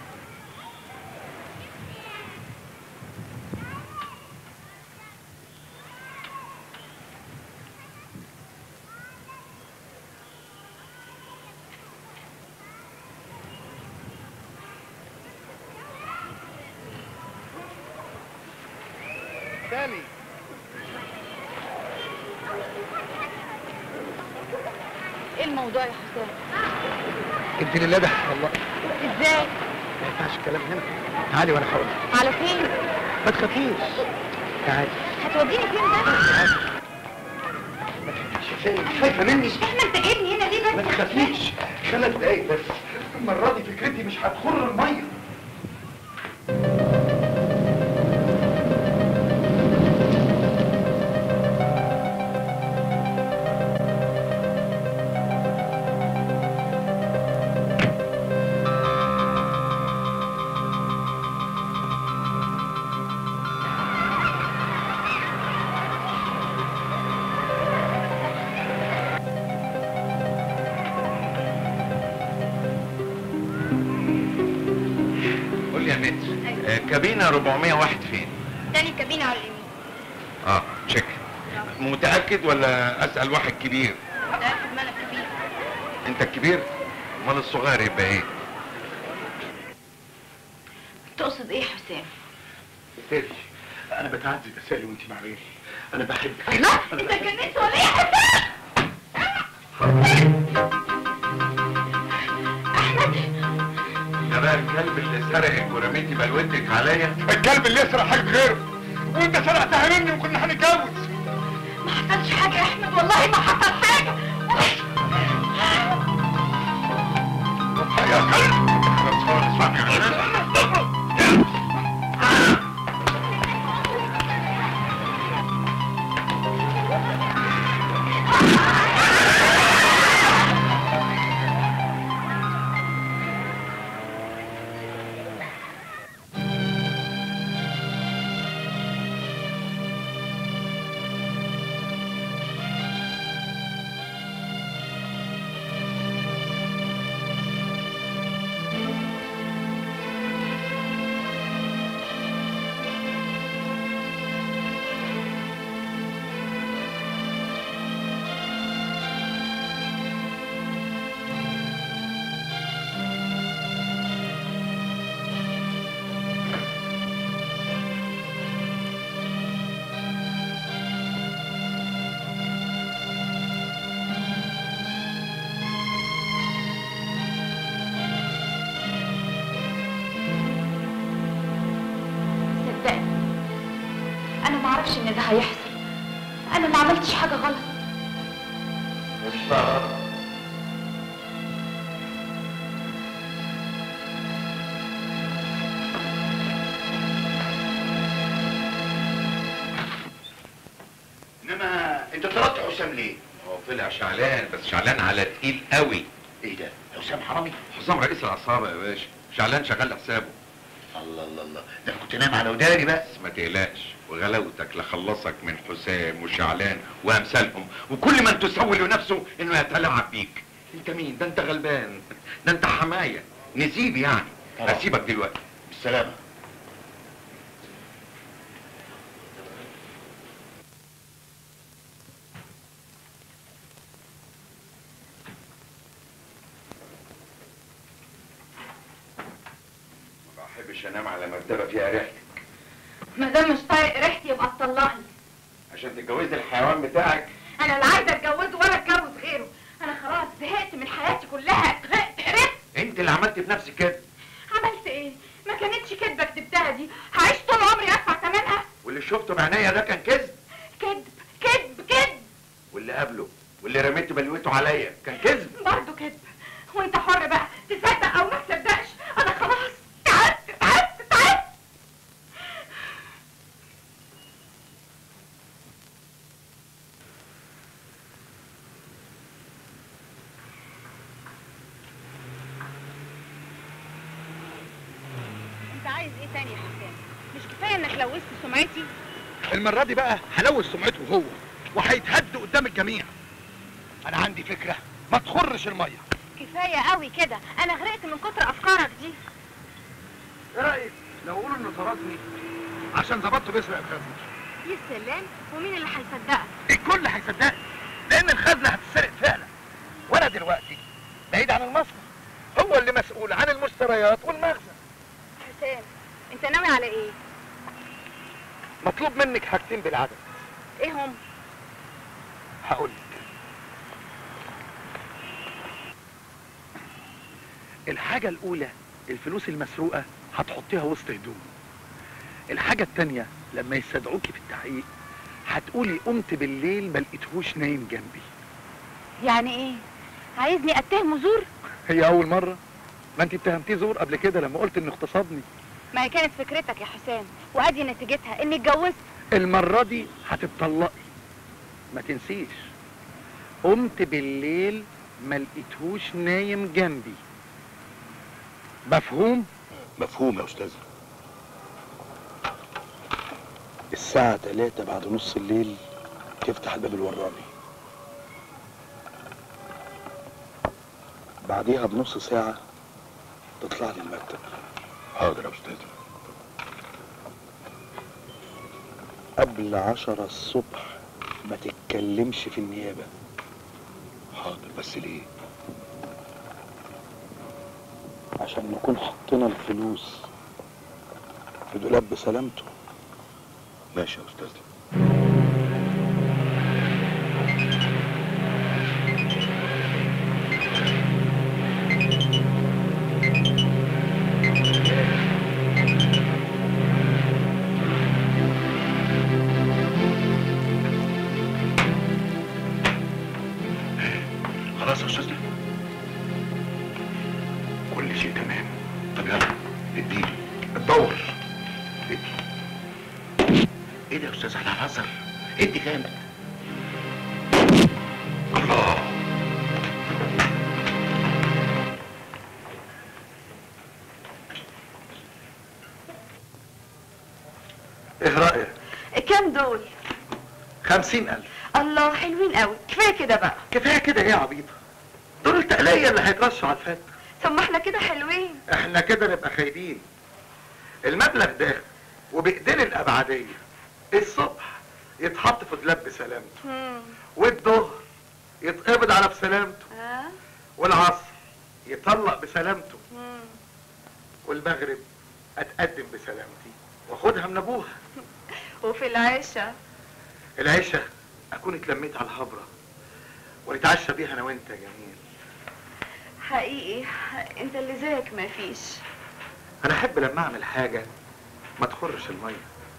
سالي ايه الموضوع يا حسام؟ انت لله ده والله ازاي؟ ما ينفعش الكلام هنا. تعالي وانا هقول لك. على فين؟ ما تخافيش. تعالي. هتوديني فين بقى؟ ما تخافيش يا سالي، خايفه مني. احنا انت جايبني هنا ليه بس؟ ما تخافيش، 5 دقايق بس. المره دي فكرتي مش هتخر الميه. كابينة 401 فين؟ تاني كابينة على اليمين. تشيك. متأكد ولا أسأل واحد كبير؟ متأكد ما أنا كبير. أنت الكبير؟ أمال الصغير يبقى إيه؟ تقصد إيه يا حسام؟ سالي أنا بتعذب يا سالي وأنت مع غيري. أنا بحبك. الله، أنت اتجننت ولا إيه يا حسام؟ ده بقى الكلب اللي سرقك ورميتي بلوتك عليا؟ الكلب اللي يسرق حاجة غيره، وأنت سرقتها مني وكنا هنتجوز. ما حصلش حاجة يا أحمد، والله ما حصل حاجة. يا كلب خلاص اسمعني. معرفش ان ده هيحصل. انا ما عملتش حاجه غلط. مش غلط. انما انت طردت حسام ليه؟ هو طلع شعلان، بس شعلان على تقيل قوي. ايه ده؟ حسام حرامي؟ حسام رئيس العصابه يا باشا، شعلان شغال حسابه. الله الله الله، ده انا كنت نايم على وداني بس. ما تقلقش، وغلاوتك لخلصك من حسام وشعلان وامثالهم، وكل من تسول لنفسه انه يتلاعب بيك. انت مين؟ ده انت غلبان، ده انت حمايه نسيب يعني. هسيبك دلوقتي. بالسلامه. ما بحبش انام على مرتبه فيها ريحتك. ما دام مش طايق ريحتي يبقى تطلقني. عشان تتجوزي الحيوان بتاعك؟ انا لا عايزه اتجوزه ولا اتجوز غيره. انا خلاص زهقت من حياتي كلها، قرفت. انت اللي عملت في نفسك كده. عملت ايه؟ ما كانتش كدبه كدبتها دي، هعيش طول عمري ادفع ثمنها. واللي شفته بعينيا ده كان كذب. كذب كذب كذب. واللي قبله واللي رميته بلوته عليا كان كذب. برضه كذب. وانت حر بقى تصدق او ما تصدقش، انا خلاص تعبت. انت عايز ايه تاني يا حسام؟ مش كفايه انك لوثت سمعتي؟ المرة دي بقى هلوث سمعته هو وهيتهد قدام الجميع. انا عندي فكرة ما تخرش المية. كفايه قوي كده، انا غرقت من كتر افكارك دي. ايه رأيك لو قولوا انه طردني عشان ظبطته بيسرق الخزنة؟ يا سلام، ومين اللي هيصدقك؟ الكل هيصدقني، لان الخزنة هتتسرق فعلا، وانا دلوقتي بعيد عن المصنع، هو اللي مسؤول عن المشتريات والمخزن. حسام، انت ناوي على ايه؟ مطلوب منك حاجتين بالعدد. ايه هم؟ هقولك. الحاجة الأولى الفلوس المسروقة هتحطيها وسط هدوم. الحاجة التانية لما يستدعوكي في التحقيق هتقولي قمت بالليل ما لقيتهوش نايم جنبي. يعني ايه؟ عايزني اتهمه زور؟ هي أول مرة؟ ما انت اتهمتيه زور قبل كده لما قلت انه اغتصبني. ما هي كانت فكرتك يا حسام، وادي نتيجتها اني اتجوزت. المرة دي هتتطلقي، ما تنسيش قمت بالليل ما لقيتهوش نايم جنبي. مفهوم؟ مفهوم يا استاذ. الساعة 3 بعد نص الليل تفتح الباب الوراني، بعديها بنص ساعة تطلع لي المكتب. حاضر يا استاذ. قبل 10 الصبح ما تتكلمش في النيابة. حاضر، بس ليه؟ عشان نكون حطينا الفلوس في دولاب بسلامته. ماشي يا استاذ. خلاص يا استاذ، كل شيء تمام. طب يلا اديني الدور. ايه ده يا استاذ؟ احنا هنهزر. ادي جامد. الله. ايه رأيك؟ كام دول؟ 50,000. الله، حلوين قوي. كفايه كده بقى. كفاية كده ايه يا عبيطة؟ دول التقلية اللي هيترشوا على الفات. طب ما احنا كده حلوين. احنا كده نبقى خايبين. المبلغ ده وبإيدين الأبعدية الصبح يتحط في دولاب بسلامته، والظهر يتقبض على بسلامته، والعصر يطلق بسلامته، والمغرب اتقدم بسلامتي واخدها من ابوها. وفي العشاء؟ العشاء اكون اتلميت على الهبرة ونتعشى بيها انا وانت يا جميل. حقيقي انت اللي زيك مفيش. انا احب لما اعمل حاجة ما تخرش المية.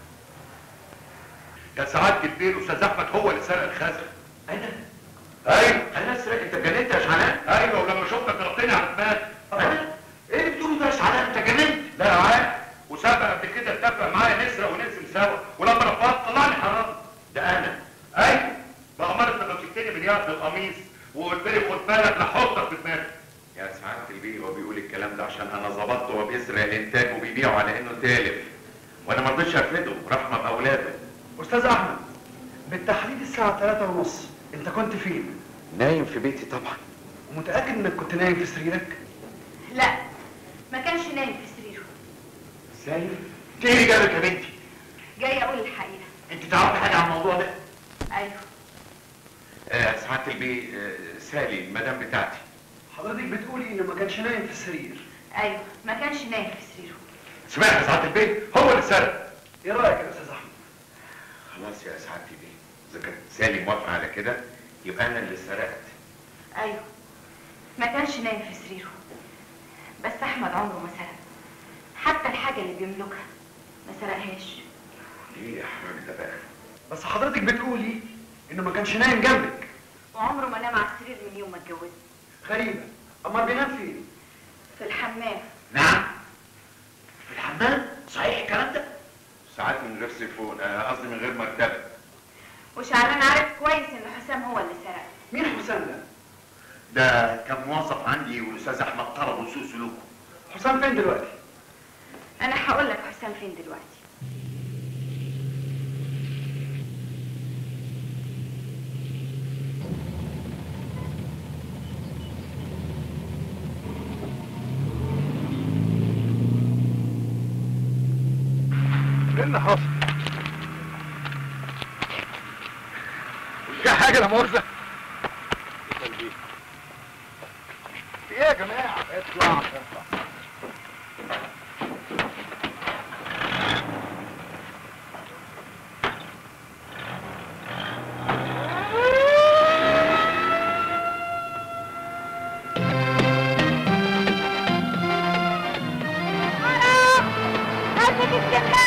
يا سعادة البيه، استاذ احمد هو اللي سرق الخزنة. انا؟ ايوه انا اسرق؟ انت اتجننت يا شعلان؟ ايوه، ولما شفتك ضربتني على دماغي. انا؟ ايه اللي بتقوله ده يا شعلان؟ انت جننت؟ لا عاد، وسابق قبل كده اتفق معايا نسرق ونقسم سوا، ولما رفضت طلعني حرام. ده انا؟ ايوه، بأمارة لما مسكتني باليد بالقميص وقلت لي خد بالك لحطك في دماغك. يا سعادة البيه هو بيقول الكلام ده عشان انا ظبطته وهو بيسرق الانتاج وبيبيعه على انه تالف، وانا ما رضيتش ارفده رحمه باولاده. استاذ احمد، بالتحديد الساعه 3:30 انت كنت فين؟ نايم في بيتي طبعا. ومتاكد انك كنت نايم في سريرك؟ لا، ما كانش نايم في سريره. سالم؟ انت ايه اللي جابك يا بنتي؟ جاي اقول الحقيقه. انت تعرفي حاجه عن الموضوع ده؟ ايوه. سعادة البيه، سالي المدام بتاعتي. حضرتك بتقولي انه ما كانش نايم في السرير. ايوه، ما كانش نايم في سريره. سمعت يا سعادة البيه؟ هو اللي سرق. ايه رايك يا استاذ احمد؟ خلاص يا سعادة البيه، اذا كانت سالي موافقه على كده يبقى انا اللي سرقت. ايوه، ما كانش نايم في سريره، بس احمد عمره ما سرق. حتى الحاجه اللي بيملكها ما سرقهاش. ايه يا حاج ده بقى؟ بس حضرتك بتقولي انه ما كانش نايم جنبك. وعمره ما نام على السرير من يوم ما اتجوزت. غريبه، امال بينام فين؟ في الحمام. نعم في الحمام؟ صحيح الكلام ده؟ ساعات من غير سيفون، قصدي من غير مرتبه. وشعلان عارف كويس ان حسام هو اللي سرق. مين حسام ده؟ ده كان موظف عندي والاستاذ احمد طلبه سوء سلوكه. حسام فين دلوقتي؟ انا هقول لك حسام فين دلوقتي. ايه اللي حصل؟ في حاجة لا مؤاخذة؟ ايه يا جماعة؟ اطلع. مسك السماعة